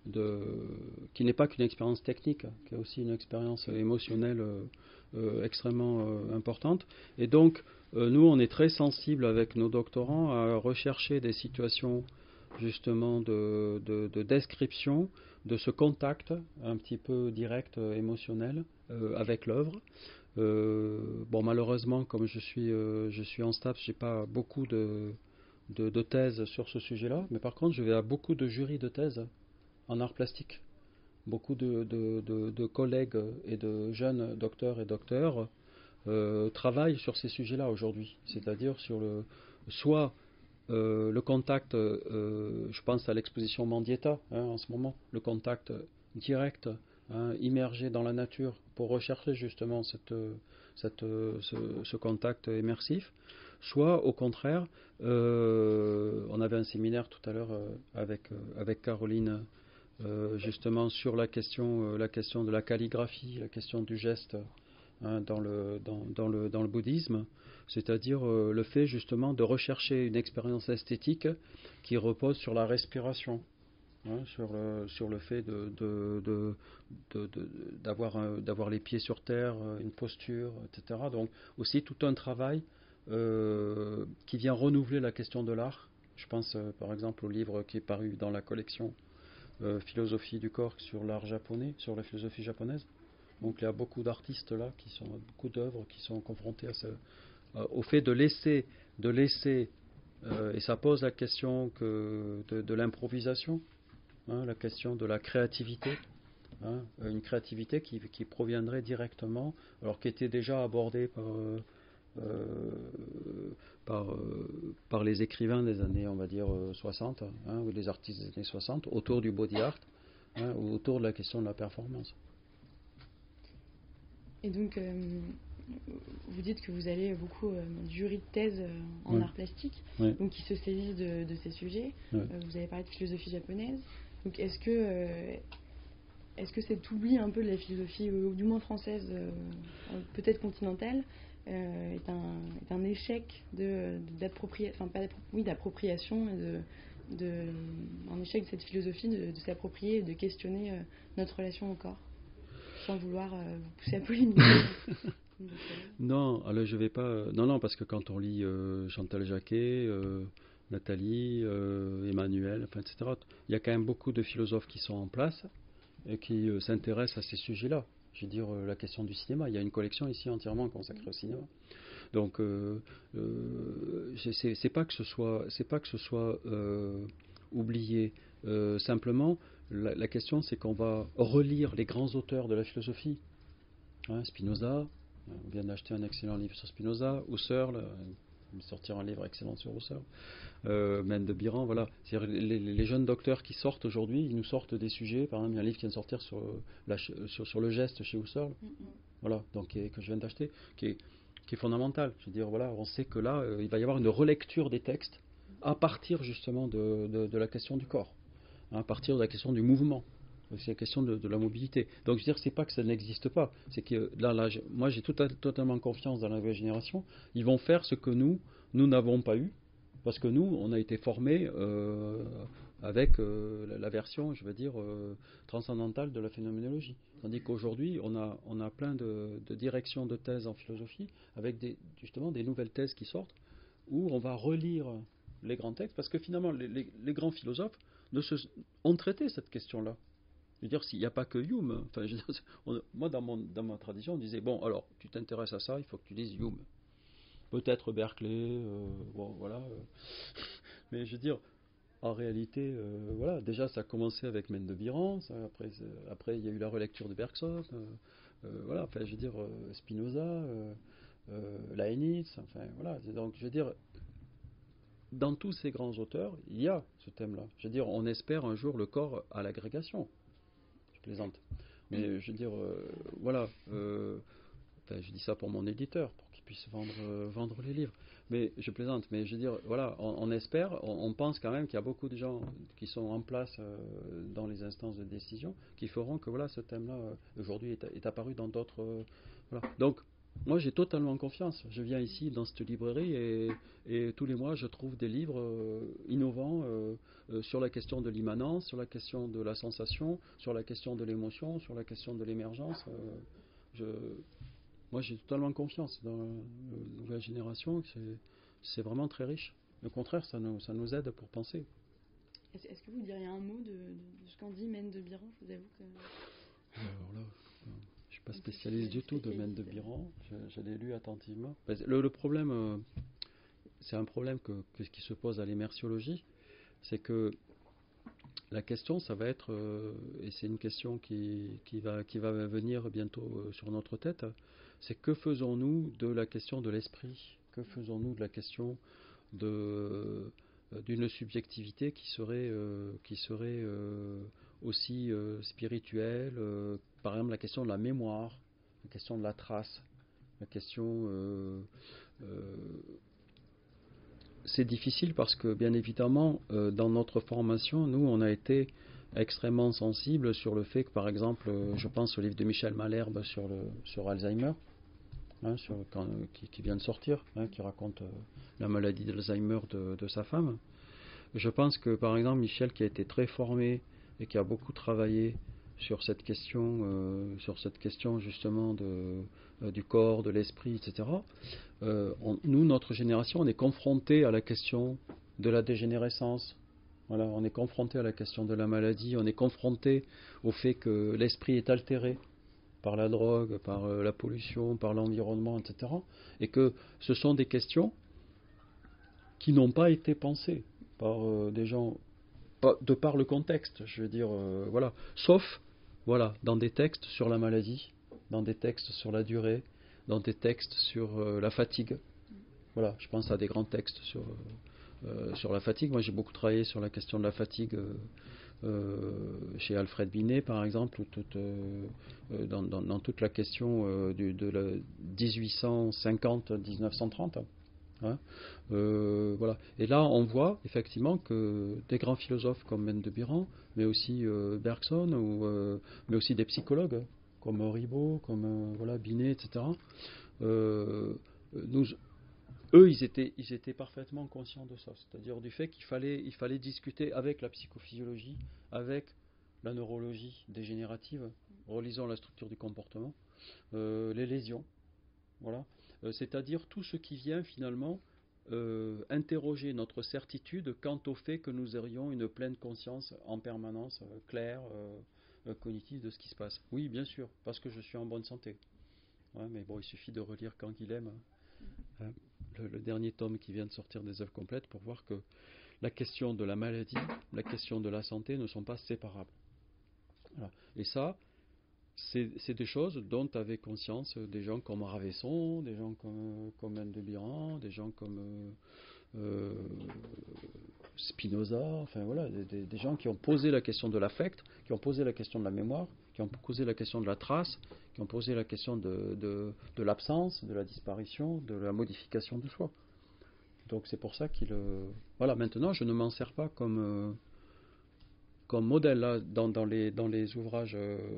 qui n'est pas qu'une expérience technique, qui est aussi une expérience émotionnelle extrêmement importante. Et donc, nous, on est très sensibles avec nos doctorants à rechercher des situations justement de description de ce contact un petit peu direct, émotionnel avec l'œuvre. Malheureusement, comme je suis en STAPS, j'ai pas beaucoup de thèses sur ce sujet-là, mais par contre, je vais à beaucoup de jurys de thèses en art plastique. Beaucoup de collègues et de jeunes docteurs et docteurs travaillent sur ces sujets-là aujourd'hui, c'est-à-dire sur le contact, je pense à l'exposition Mendieta en ce moment, le contact direct, immergé dans la nature pour rechercher justement ce contact immersif, soit au contraire, on avait un séminaire tout à l'heure avec Caroline justement sur la question de la calligraphie, la question du geste dans le bouddhisme, c'est-à-dire le fait justement de rechercher une expérience esthétique qui repose sur la respiration, sur le fait d'avoir les pieds sur terre, une posture, etc. Donc aussi tout un travail qui vient renouveler la question de l'art. Je pense par exemple au livre qui est paru dans la collection Philosophie du corps sur l'art japonais, sur la philosophie japonaise. Donc il y a beaucoup d'artistes là, beaucoup d'œuvres qui sont confrontés au fait de laisser, et ça pose la question de l'improvisation, la question de la créativité, une créativité qui proviendrait directement, alors qui était déjà abordée par les écrivains des années, on va dire, 60, ou les artistes des années 60, autour du body art, ou autour de la question de la performance. Et donc, vous dites que vous allez beaucoup jury de thèse en art plastique, donc qui se saisissent de ces sujets. Vous avez parlé de philosophie japonaise. Donc, est-ce que cet oubli un peu de la philosophie, ou du moins française, peut-être continentale, est un échec d'appropriation et un échec de cette philosophie de s'approprier et de questionner notre relation au corps, sans vouloir vous pousser à polémiquer. Non, alors je vais pas. Non, parce que quand on lit Chantal Jacquet, Nathalie, Emmanuel, etc., il y a quand même beaucoup de philosophes qui sont en place et qui s'intéressent à ces sujets-là. Je veux dire, la question du cinéma. Il y a une collection ici entièrement consacrée au cinéma. Donc, c'est pas que ce soit oublié. Simplement, la question, c'est qu'on va relire les grands auteurs de la philosophie. Spinoza, on vient d'acheter un excellent livre sur Spinoza. Husserl, il va sortir un livre excellent sur Husserl. Mendes de Biran, voilà. C'est-à-dire les jeunes docteurs qui sortent aujourd'hui, ils nous sortent des sujets. Par exemple, il y a un livre qui vient de sortir sur le geste chez Husserl, voilà, donc que je viens d'acheter, qui est fondamental. Je veux dire, voilà, on sait que là, il va y avoir une relecture des textes à partir justement de la question du corps, à partir de la question du mouvement. C'est la question de la mobilité. Donc, je veux dire, c'est pas que ça n'existe pas. C'est que là moi, j'ai totalement confiance dans la nouvelle génération. Ils vont faire ce que nous n'avons pas eu, parce que nous, on a été formés avec la version, je veux dire, transcendantale de la phénoménologie. Tandis qu'aujourd'hui, on a plein de directions de thèses en philosophie, avec justement des nouvelles thèses qui sortent, où on va relire les grands textes, parce que finalement, les grands philosophes ont traité cette question-là. Je veux dire, s'il n'y a pas que Hume, enfin, je veux dire, moi, dans ma tradition, on disait, bon, alors, tu t'intéresses à ça, il faut que tu lises Hume. Peut-être Berkeley, bon, voilà. Mais je veux dire, en réalité, voilà, déjà, ça a commencé avec Mendes de Biran, après, il y a eu la relecture de Bergson, voilà, enfin, je veux dire, Spinoza, Leibniz, enfin, voilà. Donc, je veux dire, dans tous ces grands auteurs, il y a ce thème-là. Je veux dire, on espère un jour le corps à l'agrégation. Je plaisante. Mais je veux dire, voilà, enfin, je dis ça pour mon éditeur, pour qu'il puisse vendre les livres. Mais je plaisante, mais je veux dire, voilà, on espère, on pense quand même qu'il y a beaucoup de gens qui sont en place dans les instances de décision qui feront que voilà, ce thème-là, aujourd'hui, est apparu dans d'autres... voilà. Donc, Moi, j'ai totalement confiance. Je viens ici dans cette librairie et tous les mois, je trouve des livres innovants sur la question de l'immanence, sur la question de la sensation, sur la question de l'émotion, sur la question de l'émergence. Moi, j'ai totalement confiance dans la nouvelle génération. C'est vraiment très riche. Au contraire, ça nous aide pour penser. Est-ce que vous diriez un mot de ce qu'en dit Mène de Biran? Je vous avoue que... Alors là, je ne suis pas spécialiste du tout de Mène de Biran. Je l'ai lu attentivement. Le problème, c'est un problème qui se pose à l'immersiologie, c'est que la question, ça va être, et c'est une question qui va venir bientôt sur notre tête, c'est que faisons-nous de la question de l'esprit? Que faisons-nous de la question d'une subjectivité qui serait aussi spirituelle, par exemple la question de la mémoire, la question de la trace, la question... c'est difficile parce que, bien évidemment, dans notre formation, nous, on a été extrêmement sensibles sur le fait que, par exemple, je pense au livre de Michel Malherbe sur Alzheimer, qui vient de sortir, qui raconte la maladie d'Alzheimer de sa femme. Je pense que, par exemple, Michel, qui a été très formé et qui a beaucoup travaillé sur cette question justement du corps, de l'esprit, etc. Nous, notre génération, on est confronté à la question de la dégénérescence. Voilà, on est confronté à la question de la maladie, on est confronté au fait que l'esprit est altéré par la drogue, par la pollution, par l'environnement, etc. Et que ce sont des questions qui n'ont pas été pensées par des gens, de par le contexte, je veux dire, voilà, sauf dans des textes sur la maladie, dans des textes sur la durée, dans des textes sur la fatigue. Voilà, je pense à des grands textes sur la fatigue. Moi, j'ai beaucoup travaillé sur la question de la fatigue chez Alfred Binet, par exemple, dans toute la question de la 1850-1930. Voilà. Et là, on voit effectivement que des grands philosophes comme Mène de Biran, mais aussi Bergson, mais aussi des psychologues comme Ribot, comme Binet, etc. Eux, ils étaient parfaitement conscients de ça, c'est-à-dire du fait qu'il fallait discuter avec la psychophysiologie, avec la neurologie dégénérative, relisant la structure du comportement, les lésions, voilà. C'est-à-dire tout ce qui vient finalement interroger notre certitude quant au fait que nous aurions une pleine conscience en permanence, claire, cognitive de ce qui se passe. Oui, bien sûr, parce que je suis en bonne santé. Ouais, mais bon, il suffit de relire Quand il aime, le dernier tome qui vient de sortir des œuvres complètes pour voir que la question de la maladie, la question de la santé ne sont pas séparables. Voilà. Et ça, c'est des choses dont avaient conscience des gens comme Ravesson, des gens comme Mène de Biran, des gens comme Spinoza, enfin voilà, des gens qui ont posé la question de l'affect, qui ont posé la question de la mémoire, qui ont posé la question de la trace, qui ont posé la question de l'absence, de la disparition, de la modification du soi. Donc c'est pour ça voilà, maintenant je ne m'en sers pas comme modèle là, dans les ouvrages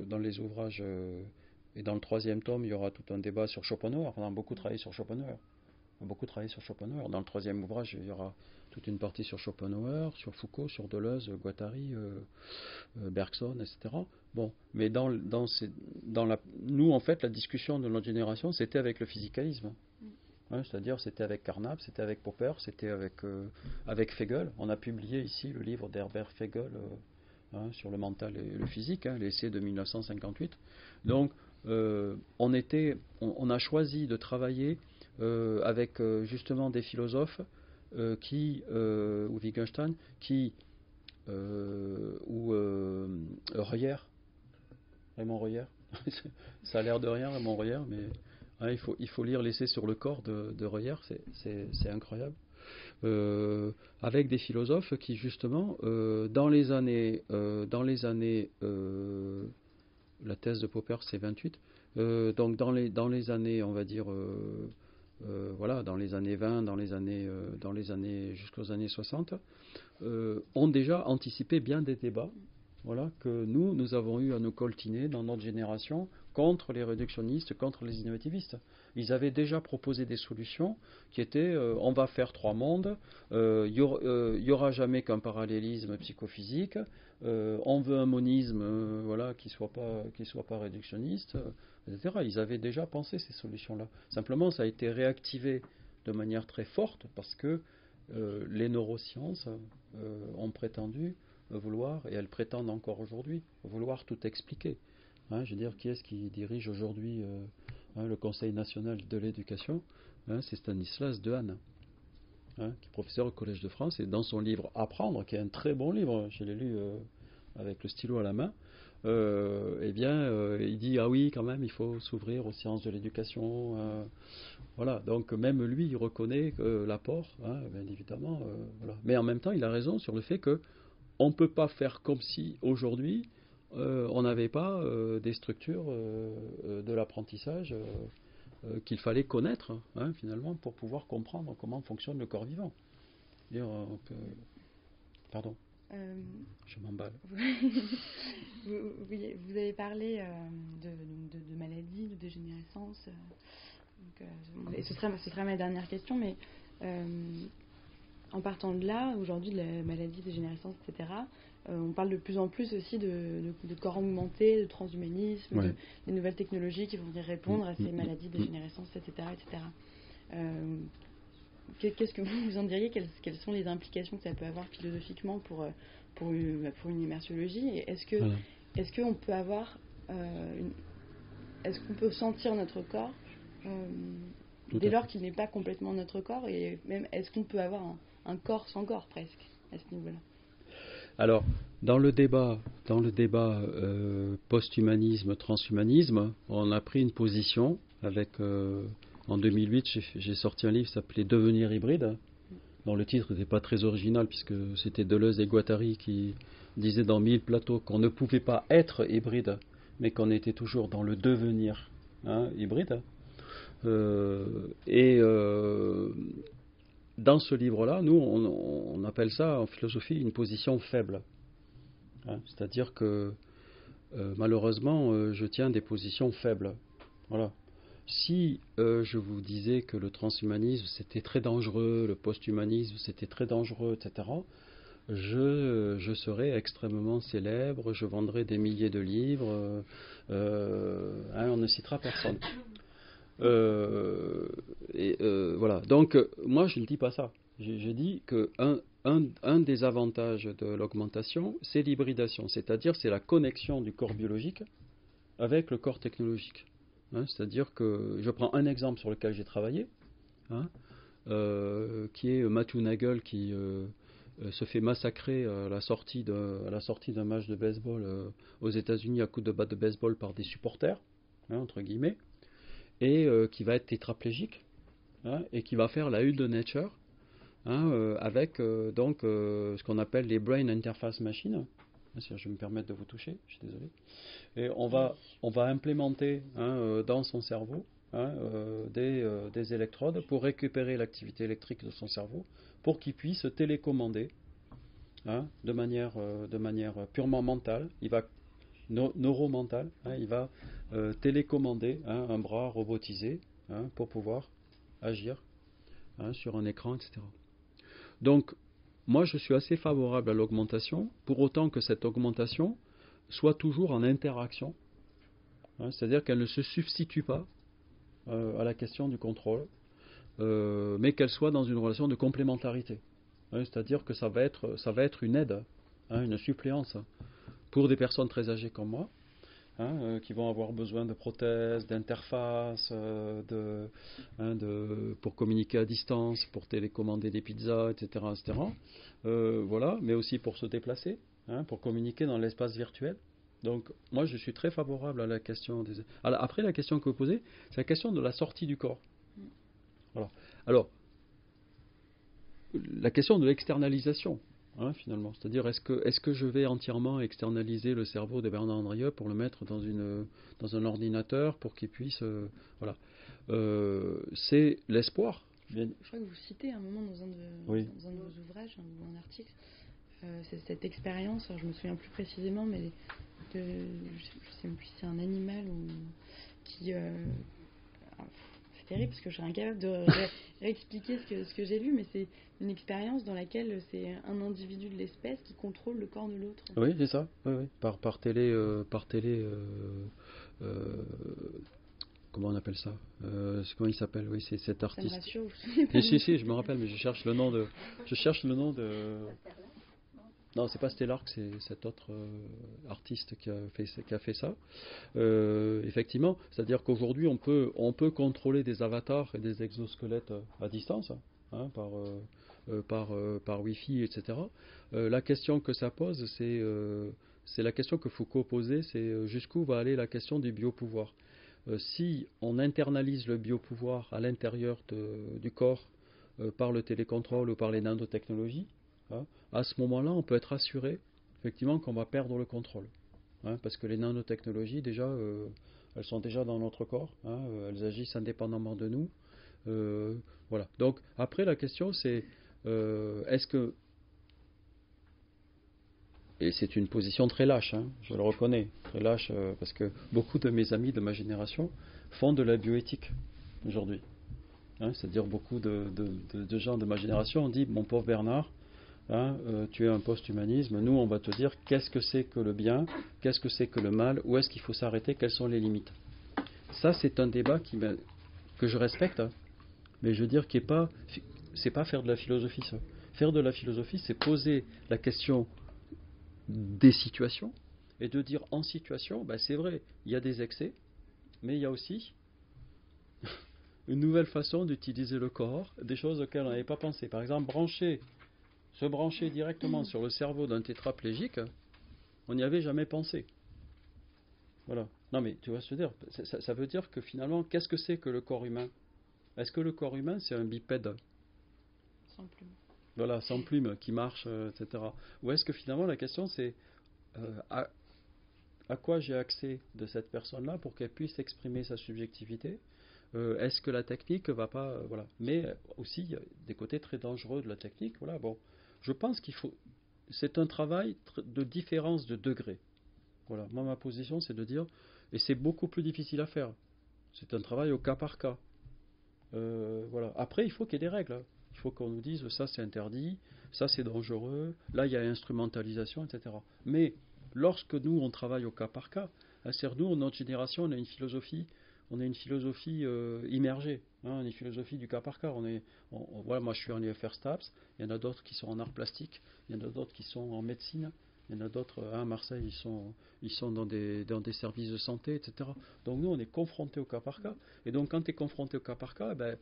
et dans le troisième tome il y aura tout un débat sur Schopenhauer. On a beaucoup travaillé sur Schopenhauer. Dans le troisième ouvrage il y aura toute une partie sur Schopenhauer, sur Foucault, sur Deleuze, Guattari, Bergson, etc. Bon, mais nous en fait la discussion de notre génération c'était avec le physicalisme. C'est-à-dire c'était avec Carnap, c'était avec Popper, c'était avec Fegel. On a publié ici le livre d'Herbert Fegel sur le mental et le physique, l'essai de 1958. Donc on a choisi de travailler avec justement des philosophes ou Wittgenstein, ou Reuer, Raymond Reuer. Ça a l'air de rien, Raymond Reuer, mais il faut lire l'essai sur le corps de Reuer, c'est incroyable. Avec des philosophes qui justement dans les années la thèse de Popper c'est 28, donc dans les années on va dire dans les années 20, dans les années jusqu'aux années 60, ont déjà anticipé bien des débats voilà, que nous avons eu à nous coltiner dans notre génération contre les réductionnistes, contre les innovativistes. Ils avaient déjà proposé des solutions qui étaient on va faire 3 mondes, il y aura jamais qu'un parallélisme psychophysique, on veut un monisme voilà, qui soit pas réductionniste, etc. Ils avaient déjà pensé ces solutions-là. Simplement, ça a été réactivé de manière très forte parce que les neurosciences ont prétendu vouloir, et elles prétendent encore aujourd'hui, vouloir tout expliquer. Hein, je veux dire, qui est-ce qui dirige aujourd'hui le Conseil national de l'éducation? C'est Stanislas Dehaene, qui est professeur au Collège de France, et dans son livre Apprendre, qui est un très bon livre, je l'ai lu avec le stylo à la main, il dit ah oui, quand même, il faut s'ouvrir aux sciences de l'éducation. Voilà, donc même lui, il reconnaît l'apport, bien évidemment. Voilà. Mais en même temps, il a raison sur le fait que on ne peut pas faire comme si aujourd'hui on n'avait pas des structures de l'apprentissage qu'il fallait connaître finalement pour pouvoir comprendre comment fonctionne le corps vivant. Pardon, je m'emballe. Vous avez parlé de maladies, de dégénérescence. Et ce sera ma dernière question, mais en partant de là, aujourd'hui, de la maladie, dégénérescence, etc., on parle de plus en plus aussi de corps augmentés, de transhumanisme, Ouais. des nouvelles technologies qui vont venir répondre à ces maladies, dégénérescence, etc. etc. Qu'est-ce que vous en diriez? Quelles sont les implications que ça peut avoir philosophiquement pour une immersiologie? Et est-ce qu'on peut avoir est-ce qu'on peut sentir notre corps dès lors qu'il n'est pas complètement notre corps, et même est-ce qu'on peut avoir un corps sans corps presque à ce niveau-là? Alors, dans le débat post-humanisme, transhumanisme, on a pris une position avec en 2008, j'ai sorti un livre qui s'appelait Devenir hybride, dont le titre n'était pas très original puisque c'était Deleuze et Guattari qui disaient dans 1000 plateaux qu'on ne pouvait pas être hybride, mais qu'on était toujours dans le devenir hybride. Dans ce livre-là, nous, on appelle ça en philosophie une position faible. C'est-à-dire que malheureusement, je tiens des positions faibles. Voilà. Si je vous disais que le transhumanisme c'était très dangereux, le post-humanisme c'était très dangereux, etc., je serais extrêmement célèbre, je vendrais des milliers de livres, on ne citera personne. Voilà. Donc, moi, je ne dis pas ça. Je dis qu'un des avantages de l'augmentation, c'est l'hybridation, c'est-à-dire c'est la connexion du corps biologique avec le corps technologique. C'est-à-dire que je prends un exemple sur lequel j'ai travaillé, qui est Matthew Nagel qui se fait massacrer à la sortie d'un match de baseball aux États-Unis à coups de batte de baseball par des supporters, entre guillemets, et qui va être tétraplégique et qui va faire la une de Nature avec ce qu'on appelle les Brain Interface Machines. Si je me permets de vous toucher, je suis désolé. Et on va implémenter dans son cerveau des électrodes pour récupérer l'activité électrique de son cerveau pour qu'il puisse télécommander de manière purement mentale. Il va neuromental, il va télécommander un bras robotisé pour pouvoir agir sur un écran, etc. Donc, moi, je suis assez favorable à l'augmentation, pour autant que cette augmentation soit toujours en interaction, c'est-à-dire qu'elle ne se substitue pas à la question du contrôle, mais qu'elle soit dans une relation de complémentarité. C'est-à-dire que ça va être une aide, une suppléance pour des personnes très âgées comme moi, qui vont avoir besoin de prothèses, d'interfaces, pour communiquer à distance, pour télécommander des pizzas, etc. Voilà, mais aussi pour se déplacer, pour communiquer dans l'espace virtuel. Donc, moi, je suis très favorable à la question des... Alors, après, la question que vous posez, c'est la question de la sortie du corps. Voilà. Alors, la question de l'externalisation, finalement. C'est-à-dire, est-ce que je vais entièrement externaliser le cerveau de Bernard Andrieux pour le mettre dans un ordinateur pour qu'il puisse... voilà. C'est l'espoir. Je crois que vous citez à un moment dans un de vos ouvrages, ou un article, cette expérience, alors je me souviens plus précisément, mais je sais même plus si c'est un animal ou qui... c'est terrible parce que je serais incapable de réexpliquer ce que j'ai lu, mais c'est une expérience dans laquelle c'est un individu de l'espèce qui contrôle le corps de l'autre. Oui, c'est ça. Oui, oui. Par télé, comment on appelle ça comment il s'appelle? Oui, c'est cet artiste. Ça me rassure, je Si, je me rappelle, mais je cherche le nom de. Non, c'est pas Stellark, c'est cet autre artiste qui a fait ça. Effectivement, c'est-à-dire qu'aujourd'hui, on peut contrôler des avatars et des exosquelettes à distance, hein, par Wi-Fi, etc. La question que ça pose, c'est la question que Foucault posait, c'est jusqu'où va aller la question du biopouvoir. Si on internalise le biopouvoir à l'intérieur du corps par le télécontrôle ou par les nanotechnologies, hein, à ce moment-là, on peut être assuré effectivement qu'on va perdre le contrôle. Hein, parce que les nanotechnologies, déjà, elles sont déjà dans notre corps, hein, elles agissent indépendamment de nous. Voilà. Donc, après, la question, c'est est-ce que. Et c'est une position très lâche, hein, je le reconnais, très lâche, parce que beaucoup de mes amis de ma génération font de la bioéthique aujourd'hui. Hein, c'est-à-dire beaucoup de gens de ma génération ont dit, mon pauvre Bernard, hein, tu es un post-humanisme, nous on va te dire qu'est-ce que c'est que le bien, qu'est-ce que c'est que le mal, où est-ce qu'il faut s'arrêter, quelles sont les limites. Ça c'est un débat que je respecte, hein, mais je veux dire c'est pas faire de la philosophie ça. Faire de la philosophie, c'est poser la question des situations et de dire en situation, ben c'est vrai, il y a des excès, mais il y a aussi une nouvelle façon d'utiliser le corps, des choses auxquelles on n'avait pas pensé. Par exemple, se brancher directement sur le cerveau d'un tétraplégique, on n'y avait jamais pensé. Voilà. Non mais tu vois ce que je veux dire, ça veut dire que finalement, qu'est-ce que c'est que le corps humain? Est-ce que le corps humain c'est un bipède? Sans plume. Voilà, sans plume, qui marche, etc. Ou est-ce que finalement la question c'est à quoi j'ai accès de cette personne-là pour qu'elle puisse exprimer sa subjectivité? Est-ce que la technique va pas... voilà. Mais aussi, il y a des côtés très dangereux de la technique. Voilà, bon. Je pense qu'il faut... C'est un travail de différence de degré. Voilà. Moi, ma position, c'est de dire... Et c'est beaucoup plus difficile à faire. C'est un travail au cas par cas. Voilà. Après, il faut qu'il y ait des règles. Hein. Il faut qu'on nous dise ça c'est interdit, ça c'est dangereux, là il y a instrumentalisation, etc. Mais lorsque nous on travaille au cas par cas, nous, notre génération, on a une philosophie immergée, hein, une philosophie du cas par cas. Voilà, moi je suis en IFR STAPS, il y en a d'autres qui sont en arts plastiques, il y en a d'autres qui sont en médecine, il y en a d'autres à Marseille, ils sont dans des services de santé, etc. Donc nous on est confrontés au cas par cas. Et donc quand tu es confronté au cas par cas, ben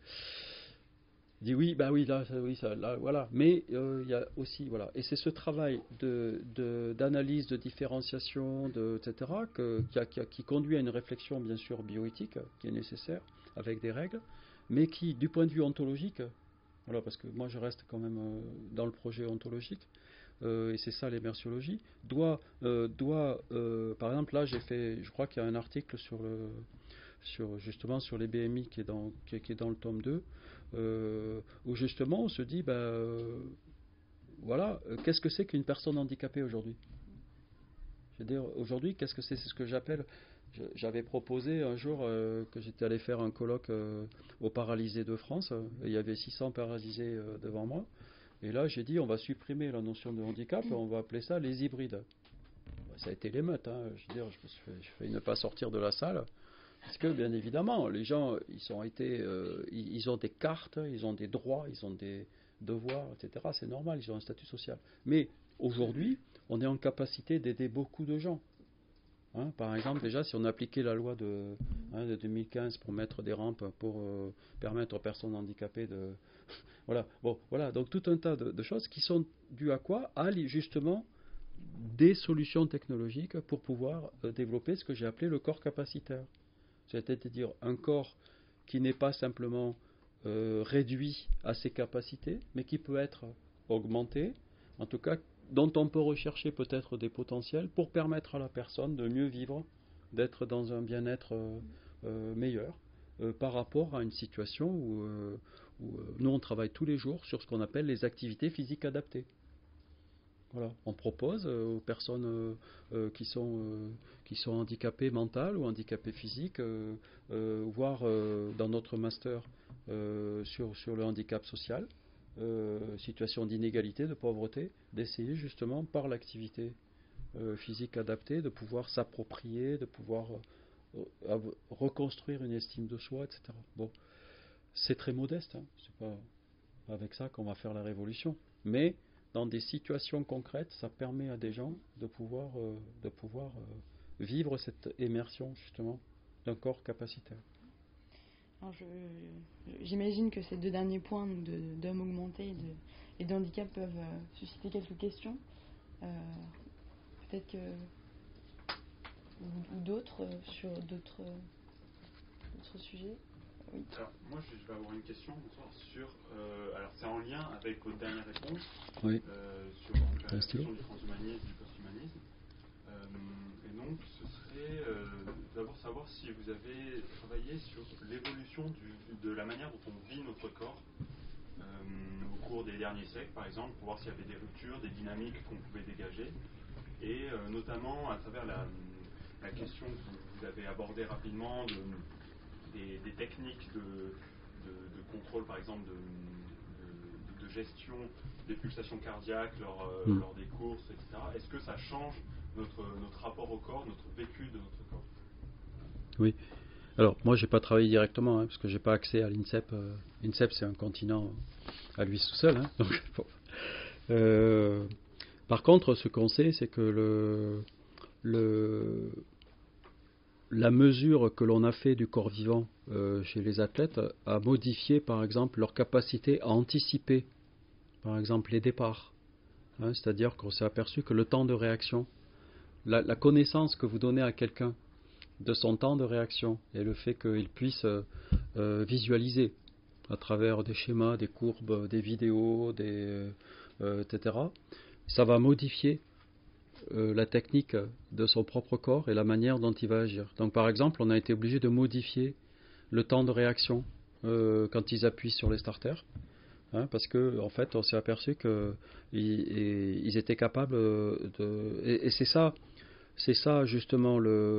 dit oui, bah oui, là, voilà. Mais il y a aussi, voilà, et c'est ce travail d'analyse, de différenciation, etc., qui conduit à une réflexion bien sûr bioéthique, qui est nécessaire avec des règles, mais qui, du point de vue ontologique, voilà, parce que moi je reste quand même dans le projet ontologique, et c'est ça l'immersiologie, doit par exemple là je crois qu'il y a un article justement sur les BMI qui est dans le tome 2, où justement on se dit voilà, qu'est-ce que c'est qu'une personne handicapée aujourd'hui? Je veux dire, aujourd'hui, qu'est-ce que c'est? C'est ce que j'avais proposé un jour que j'étais allé faire un colloque aux paralysés de France, et il y avait 600 paralysés devant moi, et là j'ai dit on va supprimer la notion de handicap et on va appeler ça les hybrides. Ça a été l'émeute, hein. Je veux dire, je fais ne pas sortir de la salle. Parce que, bien évidemment, les gens, ils ont des cartes, ils ont des droits, ils ont des devoirs, etc. C'est normal, ils ont un statut social. Mais aujourd'hui, on est en capacité d'aider beaucoup de gens. Hein, par exemple, déjà, si on appliquait la loi de 2015 pour mettre des rampes, pour permettre aux personnes handicapées de... voilà, bon, voilà, donc tout un tas de choses qui sont dues à quoi? À justement des solutions technologiques pour pouvoir développer ce que j'ai appelé le corps capacitaire. C'est-à-dire un corps qui n'est pas simplement réduit à ses capacités, mais qui peut être augmenté, en tout cas dont on peut rechercher peut-être des potentiels pour permettre à la personne de mieux vivre, d'être dans un bien-être meilleur, par rapport à une situation où nous on travaille tous les jours sur ce qu'on appelle les activités physiques adaptées. Voilà. On propose aux personnes qui sont handicapées mentales ou handicapées physiques, voire dans notre master sur le handicap social, situation d'inégalité, de pauvreté, d'essayer justement par l'activité physique adaptée de pouvoir s'approprier, de pouvoir reconstruire une estime de soi, etc. Bon, c'est très modeste, hein. C'est pas avec ça qu'on va faire la révolution, mais dans des situations concrètes, ça permet à des gens de pouvoir vivre cette immersion justement d'un corps capacitaire. Alors j'imagine que ces deux derniers points d'hommes augmentés et de handicap peuvent susciter quelques questions. Peut-être que ou d'autres sur d'autres sujets. Oui. Alors moi je vais avoir une question sur alors c'est en lien avec votre dernière réponse Oui. Sur la question du transhumanisme, du posthumanisme. Et donc ce serait d'abord savoir si vous avez travaillé sur l'évolution de la manière dont on vit notre corps au cours des derniers siècles, par exemple, pour voir s'il y avait des ruptures, des dynamiques qu'on pouvait dégager, et notamment à travers la question que vous avez abordée rapidement des techniques de contrôle, par exemple, de gestion des pulsations cardiaques lors des courses, etc. Est-ce que ça change notre rapport au corps, notre vécu de notre corps? Oui. Alors, moi, j'ai pas travaillé directement, parce que j'ai pas accès à l'INSEP. L'INSEP, c'est un continent à lui tout seul. Donc, bon. Par contre, ce qu'on sait, c'est que la mesure que l'on a fait du corps vivant chez les athlètes a modifié, par exemple, leur capacité à anticiper, par exemple, les départs. C'est-à-dire qu'on s'est aperçu que le temps de réaction, la connaissance que vous donnez à quelqu'un de son temps de réaction et le fait qu'il puisse visualiser à travers des schémas, des courbes, des vidéos, etc., ça va modifier la technique de son propre corps et la manière dont il va agir. Donc par exemple, on a été obligé de modifier le temps de réaction quand ils appuient sur les starters, parce que en fait, on s'est aperçu qu'ils étaient capables de... Et c'est ça justement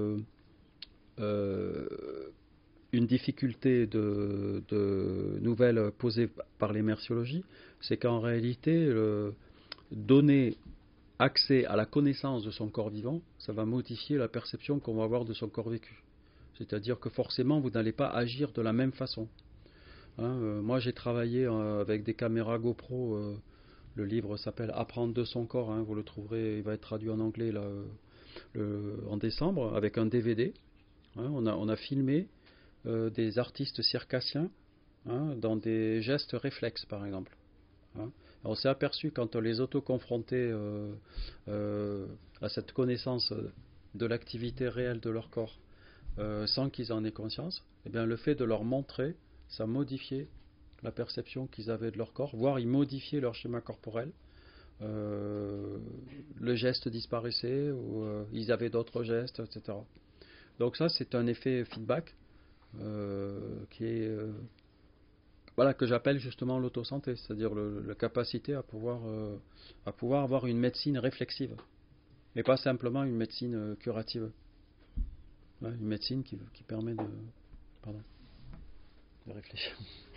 une difficulté de nouvelle posée par l'immersiologie, c'est qu'en réalité, donner accès à la connaissance de son corps vivant, ça va modifier la perception qu'on va avoir de son corps vécu. C'est-à-dire que forcément, vous n'allez pas agir de la même façon. Moi, j'ai travaillé avec des caméras GoPro. Le livre s'appelle Apprendre de son corps. Vous le trouverez, il va être traduit en anglais là, en décembre, avec un DVD. On a filmé des artistes circassiens dans des gestes réflexes, par exemple. On s'est aperçu, quand on les auto-confrontait à cette connaissance de l'activité réelle de leur corps, sans qu'ils en aient conscience, eh bien, le fait de leur montrer, ça modifiait la perception qu'ils avaient de leur corps, voire ils modifiaient leur schéma corporel. Le geste disparaissait, ou ils avaient d'autres gestes, etc. Donc ça, c'est un effet feedback qui est... Voilà, que j'appelle justement l'autosanté, c'est-à-dire la capacité à pouvoir avoir une médecine réflexive, et pas simplement une médecine curative. Une médecine qui permet de réfléchir.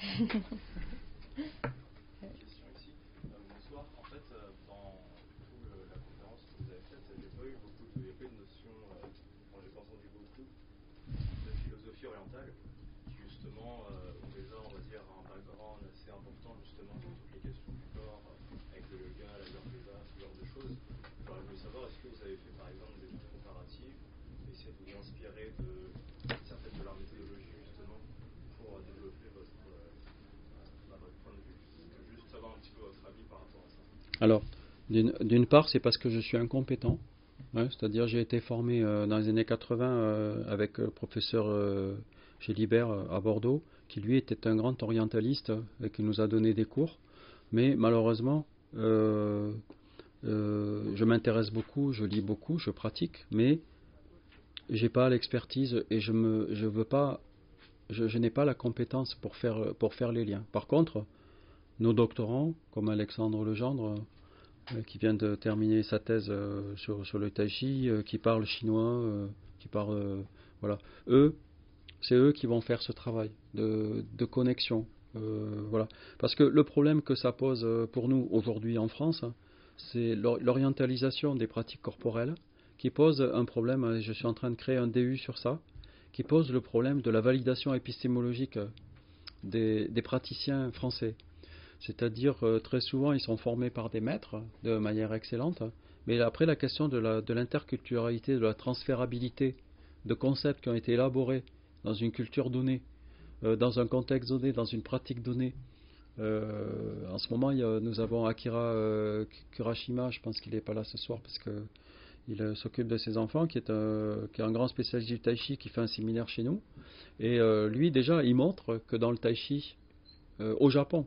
Question ici. Bonsoir. En fait, dans toute la conférence que vous avez faite, il n'y a pas eu de notions, j'ai pas entendu beaucoup, de philosophie orientale, qui justement ont déjà, on va dire, un background assez important justement sur toutes les questions du corps, avec le yoga, la ayurveda, ce genre de choses. J'aurais voulu savoir, est-ce que vous avez fait par exemple des études comparatives, essayer de vous inspirer de certaines de leurs méthodologies justement pour développer votre point de vue, juste savoir un petit peu votre avis par rapport à ça. Alors, d'une part, c'est parce que je suis incompétent. C'est-à-dire, j'ai été formé dans les années 80 avec le professeur Gélibert à Bordeaux, qui lui était un grand orientaliste et qui nous a donné des cours. Mais malheureusement, je m'intéresse beaucoup, je lis beaucoup, je pratique, mais j'ai pas l'expertise et je n'ai pas la compétence pour faire les liens. Par contre, nos doctorants, comme Alexandre Legendre, qui vient de terminer sa thèse sur le tai chi, qui parle chinois, qui parle... voilà. C'est eux qui vont faire ce travail de connexion. Voilà. Parce que le problème que ça pose pour nous aujourd'hui en France, c'est l'orientalisation des pratiques corporelles qui pose un problème, je suis en train de créer un DU sur ça, qui pose le problème de la validation épistémologique des praticiens français. C'est-à-dire, très souvent, ils sont formés par des maîtres de manière excellente, mais après, la question de l'interculturalité, de la transférabilité de concepts qui ont été élaborés dans une culture donnée, dans un contexte donné, dans une pratique donnée. En ce moment, nous avons Akira Kurashima, je pense qu'il n'est pas là ce soir parce qu'il s'occupe de ses enfants, qui est un grand spécialiste du tai chi, qui fait un séminaire chez nous. Et lui, déjà, il montre que dans le tai chi, au Japon,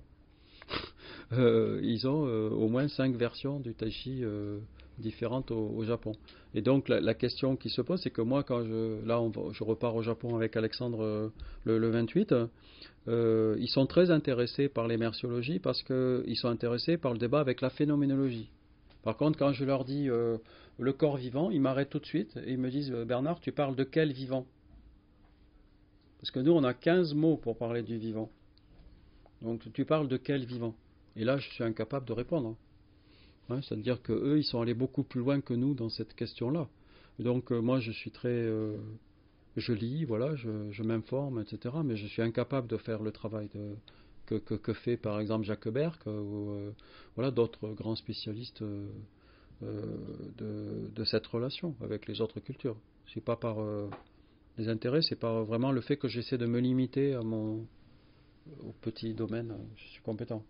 ils ont au moins 5 versions du tai chi différentes au Japon. Et donc la question qui se pose, c'est que moi, quand je repars au Japon avec Alexandre le 28, ils sont très intéressés par l'immersiologie parce qu'ils sont intéressés par le débat avec la phénoménologie. Par contre, quand je leur dis le corps vivant, ils m'arrêtent tout de suite et ils me disent Bernard, tu parles de quel vivant? Parce que nous, on a 15 mots pour parler du vivant. Donc tu parles de quel vivant? Et là, je suis incapable de répondre. C'est-à-dire qu'eux, ils sont allés beaucoup plus loin que nous dans cette question-là. Donc moi, je suis très... je lis, voilà, je m'informe, etc. Mais je suis incapable de faire le travail que fait par exemple Jacques Berck ou voilà, d'autres grands spécialistes de cette relation avec les autres cultures. C'est pas par les intérêts, c'est par vraiment le fait que j'essaie de me limiter au petit domaine. Je suis compétent.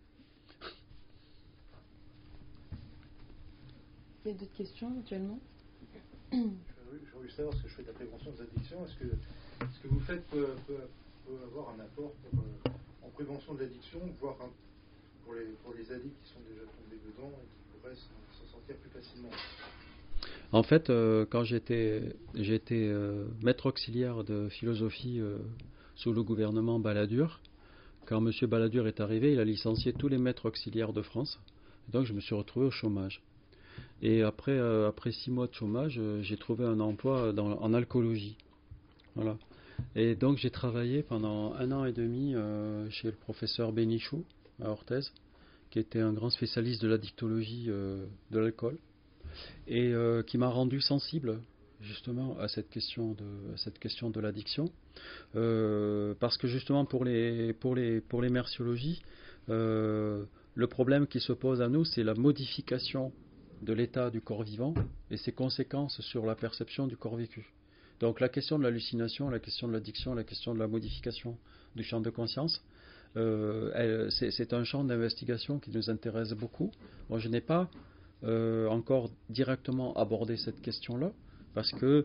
Il y a d'autres questions actuellement? Je voudrais savoir ce que je fais de la prévention des addictions. Est-ce que ce que vous faites peut avoir un apport en prévention de l'addiction, voire pour les addicts qui sont déjà tombés dedans et qui pourraient s'en sortir plus facilement? En fait, quand j'étais maître auxiliaire de philosophie sous le gouvernement Balladur, quand M. Balladur est arrivé, il a licencié tous les maîtres auxiliaires de France. Donc je me suis retrouvé au chômage. Et après 6 mois de chômage, j'ai trouvé un emploi en alcoolologie. Voilà. Et donc j'ai travaillé pendant 1 an et demi chez le professeur Bénichou à Orthez, qui était un grand spécialiste de l'addictologie de l'alcool, et qui m'a rendu sensible justement à cette question de l'addiction, parce que justement pour l'immersiologie, le problème qui se pose à nous, c'est la modification de l'état du corps vivant et ses conséquences sur la perception du corps vécu. Donc la question de l'hallucination, la question de l'addiction, la question de la modification du champ de conscience, c'est un champ d'investigation qui nous intéresse beaucoup. Moi, je n'ai pas encore directement abordé cette question-là parce que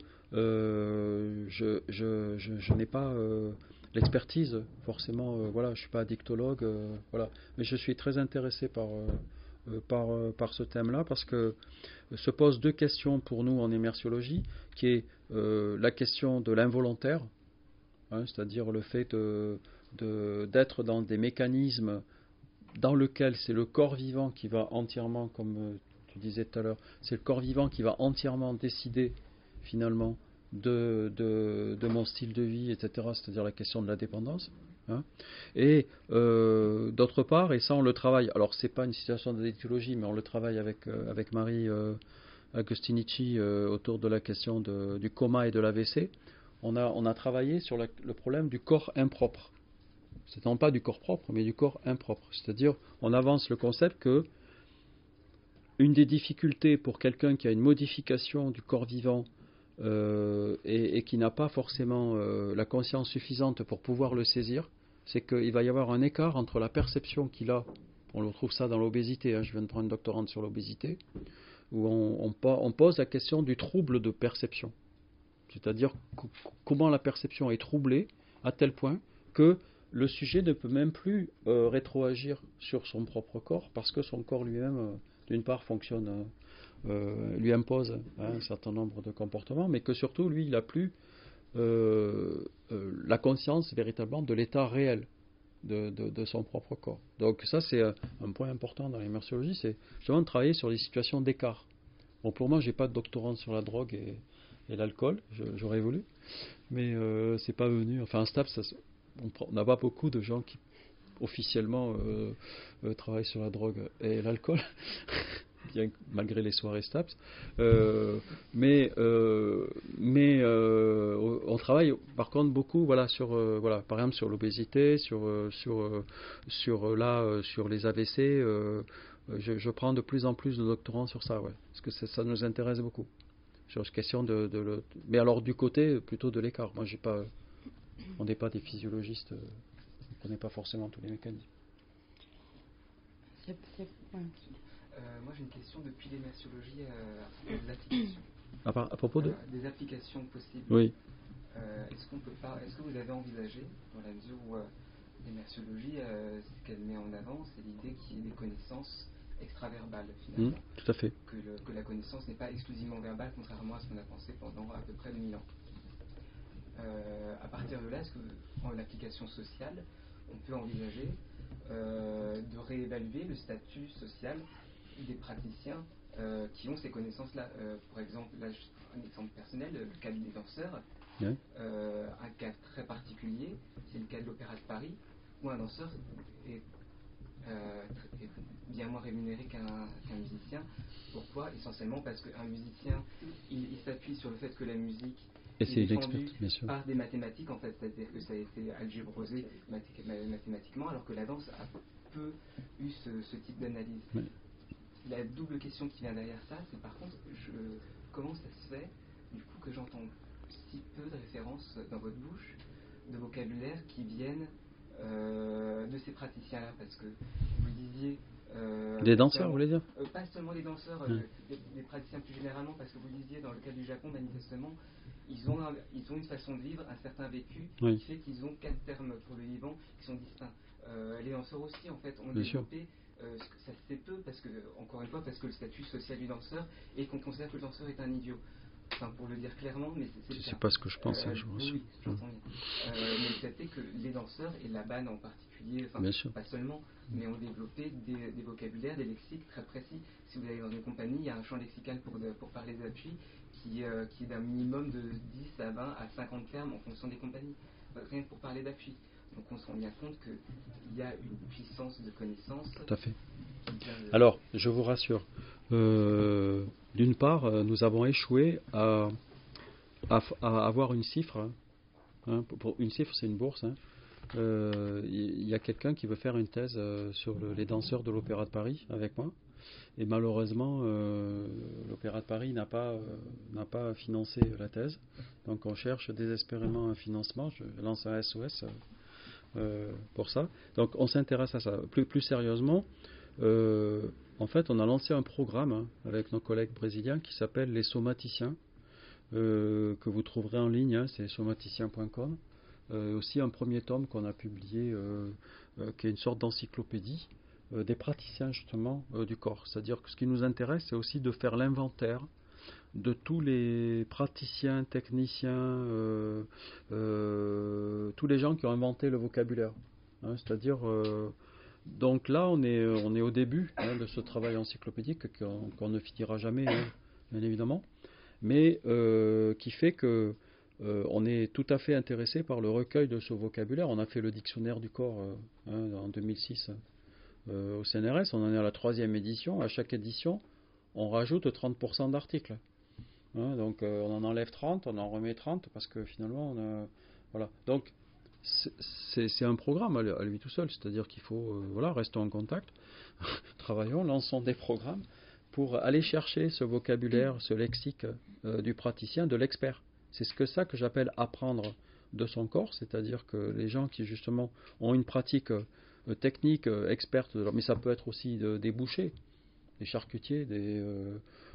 je n'ai pas l'expertise forcément. Voilà, je suis pas addictologue, voilà, mais je suis très intéressé par ce thème-là, parce que se posent 2 questions pour nous en immersiologie, qui est la question de l'involontaire, c'est-à-dire le fait d'être dans des mécanismes dans lesquels c'est le corps vivant qui va entièrement, comme tu disais tout à l'heure, c'est le corps vivant qui va entièrement décider finalement de mon style de vie, etc., c'est-à-dire la question de la dépendance. Et d'autre part, et ça on le travaille, alors c'est pas une situation d'addictologie, mais on le travaille avec Marie Agostinici autour de la question du coma et de l'AVC. On a travaillé sur le problème du corps impropre. C'est non pas du corps propre, mais du corps impropre. C'est-à-dire, on avance le concept que une des difficultés pour quelqu'un qui a une modification du corps vivant et qui n'a pas forcément la conscience suffisante pour pouvoir le saisir, c'est qu'il va y avoir un écart entre la perception qu'il a, on retrouve ça dans l'obésité, je viens de prendre une doctorante sur l'obésité, où on pose la question du trouble de perception. C'est-à-dire comment la perception est troublée à tel point que le sujet ne peut même plus rétroagir sur son propre corps, parce que son corps lui-même, d'une part, fonctionne, lui impose un certain nombre de comportements, mais que surtout, lui, il n'a plus la conscience véritablement de l'état réel de son propre corps. Donc ça, c'est un point important dans l'immersiologie, c'est justement de travailler sur les situations d'écart. Bon, pour moi, j'ai pas de doctorat sur la drogue et l'alcool, j'aurais voulu, mais c'est pas venu. Enfin, un STAPS, on n'a pas beaucoup de gens qui officiellement travaillent sur la drogue et l'alcool. Bien, malgré les soirées STAPS, mais on travaille par contre beaucoup, voilà, sur par exemple sur l'obésité, sur les AVC. Je prends de plus en plus de doctorants sur ça, ouais, parce que ça nous intéresse beaucoup sur cette question mais alors du côté plutôt de l'écart. Moi, on n'est pas des physiologistes, on ne connaît pas forcément tous les mécanismes. Moi j'ai une question depuis l'immersiologie des applications. À propos de des applications possibles. Oui. Est-ce que vous avez envisagé, dans la mesure où l'immersiologie, ce qu'elle met en avant, c'est l'idée qu'il y ait des connaissances extraverbales finalement. Tout à fait. Que la connaissance n'est pas exclusivement verbale, contrairement à ce qu'on a pensé pendant à peu près 2000 ans. À partir de là, est-ce que en l'application sociale, on peut envisager de réévaluer le statut social des praticiens qui ont ces connaissances-là. Par exemple, là, un exemple personnel, le cas des danseurs. Oui. Un cas très particulier, c'est le cas de l'Opéra de Paris, où un danseur est bien moins rémunéré qu'un musicien. Pourquoi ? Essentiellement parce qu'un musicien, il s'appuie sur le fait que la musique est défendue par des mathématiques, en fait, c'est-à-dire que ça a été algébrosé mathématiquement, alors que la danse a peu eu ce type d'analyse. Oui. La double question qui vient derrière ça, c'est par contre, comment ça se fait, du coup, que j'entends si peu de références dans votre bouche, de vocabulaire qui viennent de ces praticiens-là, parce que vous disiez... des danseurs, vous voulez dire ? Pas seulement des danseurs, des praticiens plus généralement, parce que vous disiez, dans le cas du Japon, manifestement, ils ont une façon de vivre, un certain vécu, qui fait qu'ils ont 4 termes pour le vivant qui sont distincts. Les danseurs aussi, en fait, ont développé... ça se fait peu, parce que, encore une fois, parce que le statut social du danseur est qu'on considère que le danseur est un idiot. Enfin, pour le dire clairement, mais c'est pas ce que je pense. Oui, j'entends bien. Mais le fait est que les danseurs, et la BAN en particulier, pas seulement, mais ont développé des vocabulaires, des lexiques très précis. Si vous allez dans une compagnie, il y a un champ lexical pour parler d'appuis qui est d'un minimum de 10 à 20 à 50 termes en fonction des compagnies. Rien que pour parler d'appui. Donc on se rend bien compte qu'il y a une puissance de connaissance. Tout à fait. Alors, je vous rassure. D'une part, nous avons échoué à avoir une cifre. Pour une cifre, c'est une bourse. Il y a quelqu'un qui veut faire une thèse sur les danseurs de l'Opéra de Paris avec moi. Et malheureusement, l'Opéra de Paris n'a pas financé la thèse. Donc on cherche désespérément un financement. Je lance un SOS pour ça. Donc on s'intéresse à ça. Plus sérieusement, en fait, on a lancé un programme avec nos collègues brésiliens qui s'appelle les somaticiens, que vous trouverez en ligne, c'est somaticien.com. Aussi un premier tome qu'on a publié, qui est une sorte d'encyclopédie des praticiens justement du corps. C'est-à-dire que ce qui nous intéresse, c'est aussi de faire l'inventaire de tous les praticiens, techniciens, tous les gens qui ont inventé le vocabulaire. C'est-à-dire... donc là, on est au début de ce travail encyclopédique qu'on ne finira jamais, bien évidemment, mais qui fait que on est tout à fait intéressé par le recueil de ce vocabulaire. On a fait le dictionnaire du corps en 2006 au CNRS. On en est à la 3e édition. À chaque édition, on rajoute 30% d'articles. Donc on en enlève 30, on en remet 30 parce que finalement, voilà. Donc c'est un programme à lui tout seul, c'est-à-dire qu'il faut restons en contact, travaillons, lançons des programmes pour aller chercher ce vocabulaire, ce lexique du praticien, de l'expert. C'est ça que j'appelle apprendre de son corps, c'est-à-dire que les gens qui justement ont une pratique technique experte, mais ça peut être aussi des bouchers, des charcutiers, de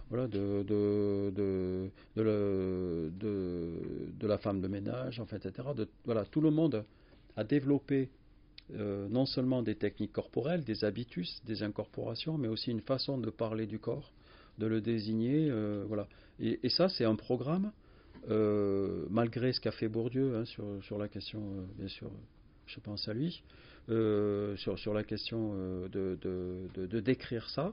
la femme de ménage, enfin, etc. Tout le monde a développé non seulement des techniques corporelles, des habitus, des incorporations, mais aussi une façon de parler du corps, de le désigner. Et ça, c'est un programme, malgré ce qu'a fait Bourdieu sur la question, bien sûr, je pense à lui, sur la question de décrire ça,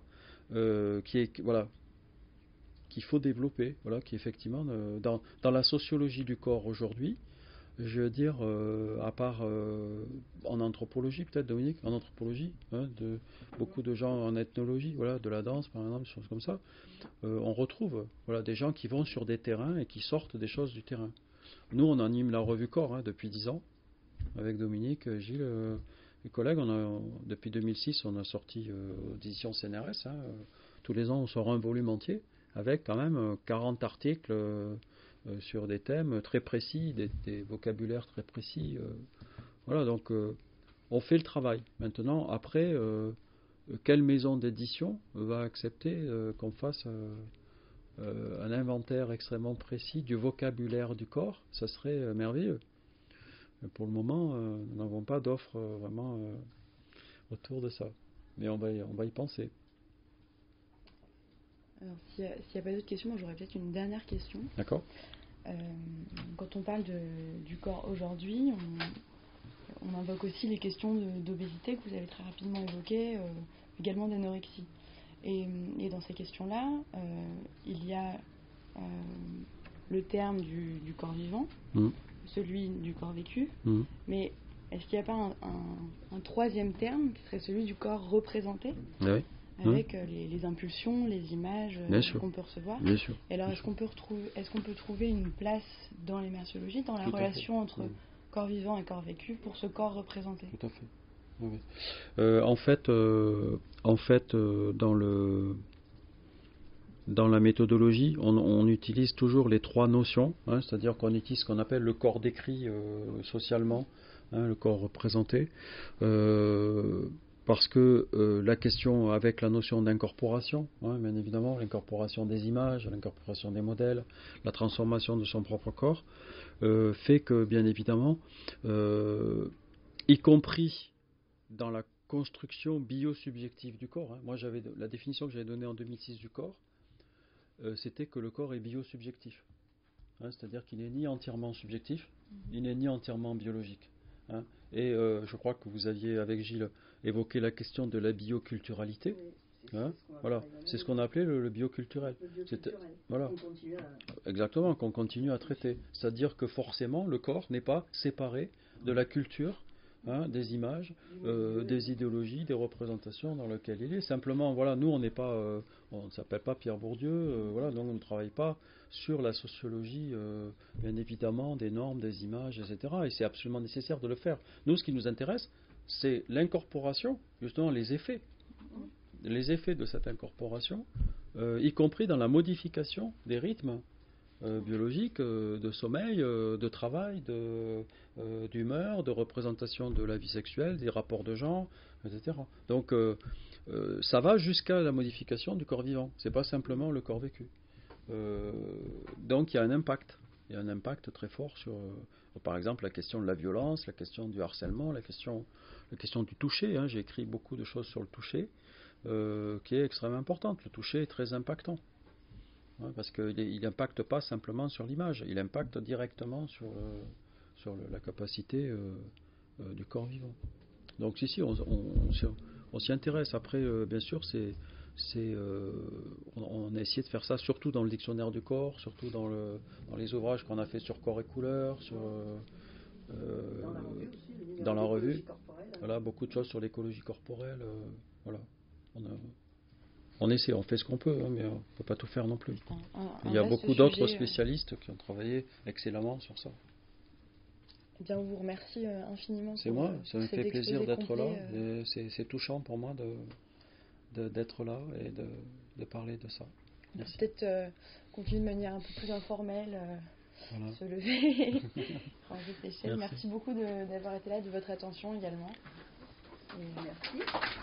qu'il faut développer, qui effectivement, dans la sociologie du corps aujourd'hui, je veux dire, à part en anthropologie, peut-être, Dominique, en anthropologie, beaucoup de gens en ethnologie, de la danse, par exemple, des choses comme ça, on retrouve des gens qui vont sur des terrains et qui sortent des choses du terrain. Nous, on anime la revue Corps depuis 10 ans, avec Dominique, Gilles, mes collègues. Depuis 2006, on a sorti d'édition CNRS. Tous les ans, on sort un volume entier, avec quand même 40 articles sur des thèmes très précis, des vocabulaires très précis. Donc on fait le travail. Maintenant, après, quelle maison d'édition va accepter qu'on fasse un inventaire extrêmement précis du vocabulaire du corps? Ça serait merveilleux. Mais pour le moment, nous n'avons pas d'offre vraiment autour de ça. Mais on va y penser. Alors, s'il n'y a pas d'autres questions, moi j'aurais peut-être une dernière question. D'accord. Quand on parle du corps aujourd'hui, on invoque aussi les questions d'obésité que vous avez très rapidement évoquées, également d'anorexie. Et dans ces questions-là, il y a le terme du corps vivant, celui du corps vécu, mais est-ce qu'il n'y a pas un troisième terme qui serait celui du corps représenté? Oui. Avec les impulsions, les images qu'on peut recevoir. Bien sûr. Et alors, est-ce qu'on peut trouver une place dans l'immersiologie, dans la relation entre corps vivant et corps vécu, pour ce corps représenté? Tout à fait. Oui. En fait, dans la méthodologie, on utilise toujours les trois notions, c'est-à-dire qu'on utilise ce qu'on appelle le corps décrit socialement, le corps représenté. Parce que la question avec la notion d'incorporation, bien évidemment, l'incorporation des images, l'incorporation des modèles, la transformation de son propre corps, fait que, bien évidemment, y compris dans la construction biosubjective du corps, moi la définition que j'avais donnée en 2006 du corps, c'était que le corps est biosubjectif. C'est-à-dire qu'il n'est ni entièrement subjectif, il n'est ni entièrement biologique. Et je crois que vous aviez, avec Gilles, évoqué la question de la bioculturalité. C'est ce qu'on appelait le bioculturel. Exactement, qu'on continue à traiter. C'est-à-dire que forcément, le corps n'est pas séparé de la culture, des images, des idéologies, des représentations dans lesquelles il est. Simplement, nous, on n'est pas, on ne s'appelle pas Pierre Bourdieu, donc on ne travaille pas sur la sociologie, bien évidemment, des normes, des images, etc. Et c'est absolument nécessaire de le faire. Nous, ce qui nous intéresse, c'est l'incorporation, justement les effets de cette incorporation, y compris dans la modification des rythmes biologiques, de sommeil, de travail, d'humeur, de représentation de la vie sexuelle, des rapports de genre, etc. Donc ça va jusqu'à la modification du corps vivant. C'est pas simplement le corps vécu. Donc il y a un impact. Il y a un impact très fort sur, par exemple, la question de la violence, la question du harcèlement, la question du toucher. J'ai écrit beaucoup de choses sur le toucher, qui est extrêmement importante. Le toucher est très impactant. Parce qu'il n'impacte pas simplement sur l'image, il impacte directement sur la capacité du corps vivant. Donc si, on s'y intéresse. Après, bien sûr, on a essayé de faire ça surtout dans le dictionnaire du corps, surtout dans les ouvrages qu'on a fait sur corps et couleurs, dans la revue. Beaucoup de choses sur l'écologie corporelle. On essaie, on fait ce qu'on peut, mais on ne peut pas tout faire non plus. Il y a beaucoup d'autres spécialistes qui ont travaillé excellemment sur ça. Eh bien, on vous remercie infiniment. C'est moi, ça me fait plaisir d'être là. Et c'est touchant pour moi d'être là et de parler de ça. Merci. Peut-être continuer de manière un peu plus informelle, se lever, ranger l'échelle. Merci beaucoup d'avoir été là, de votre attention également. Et merci.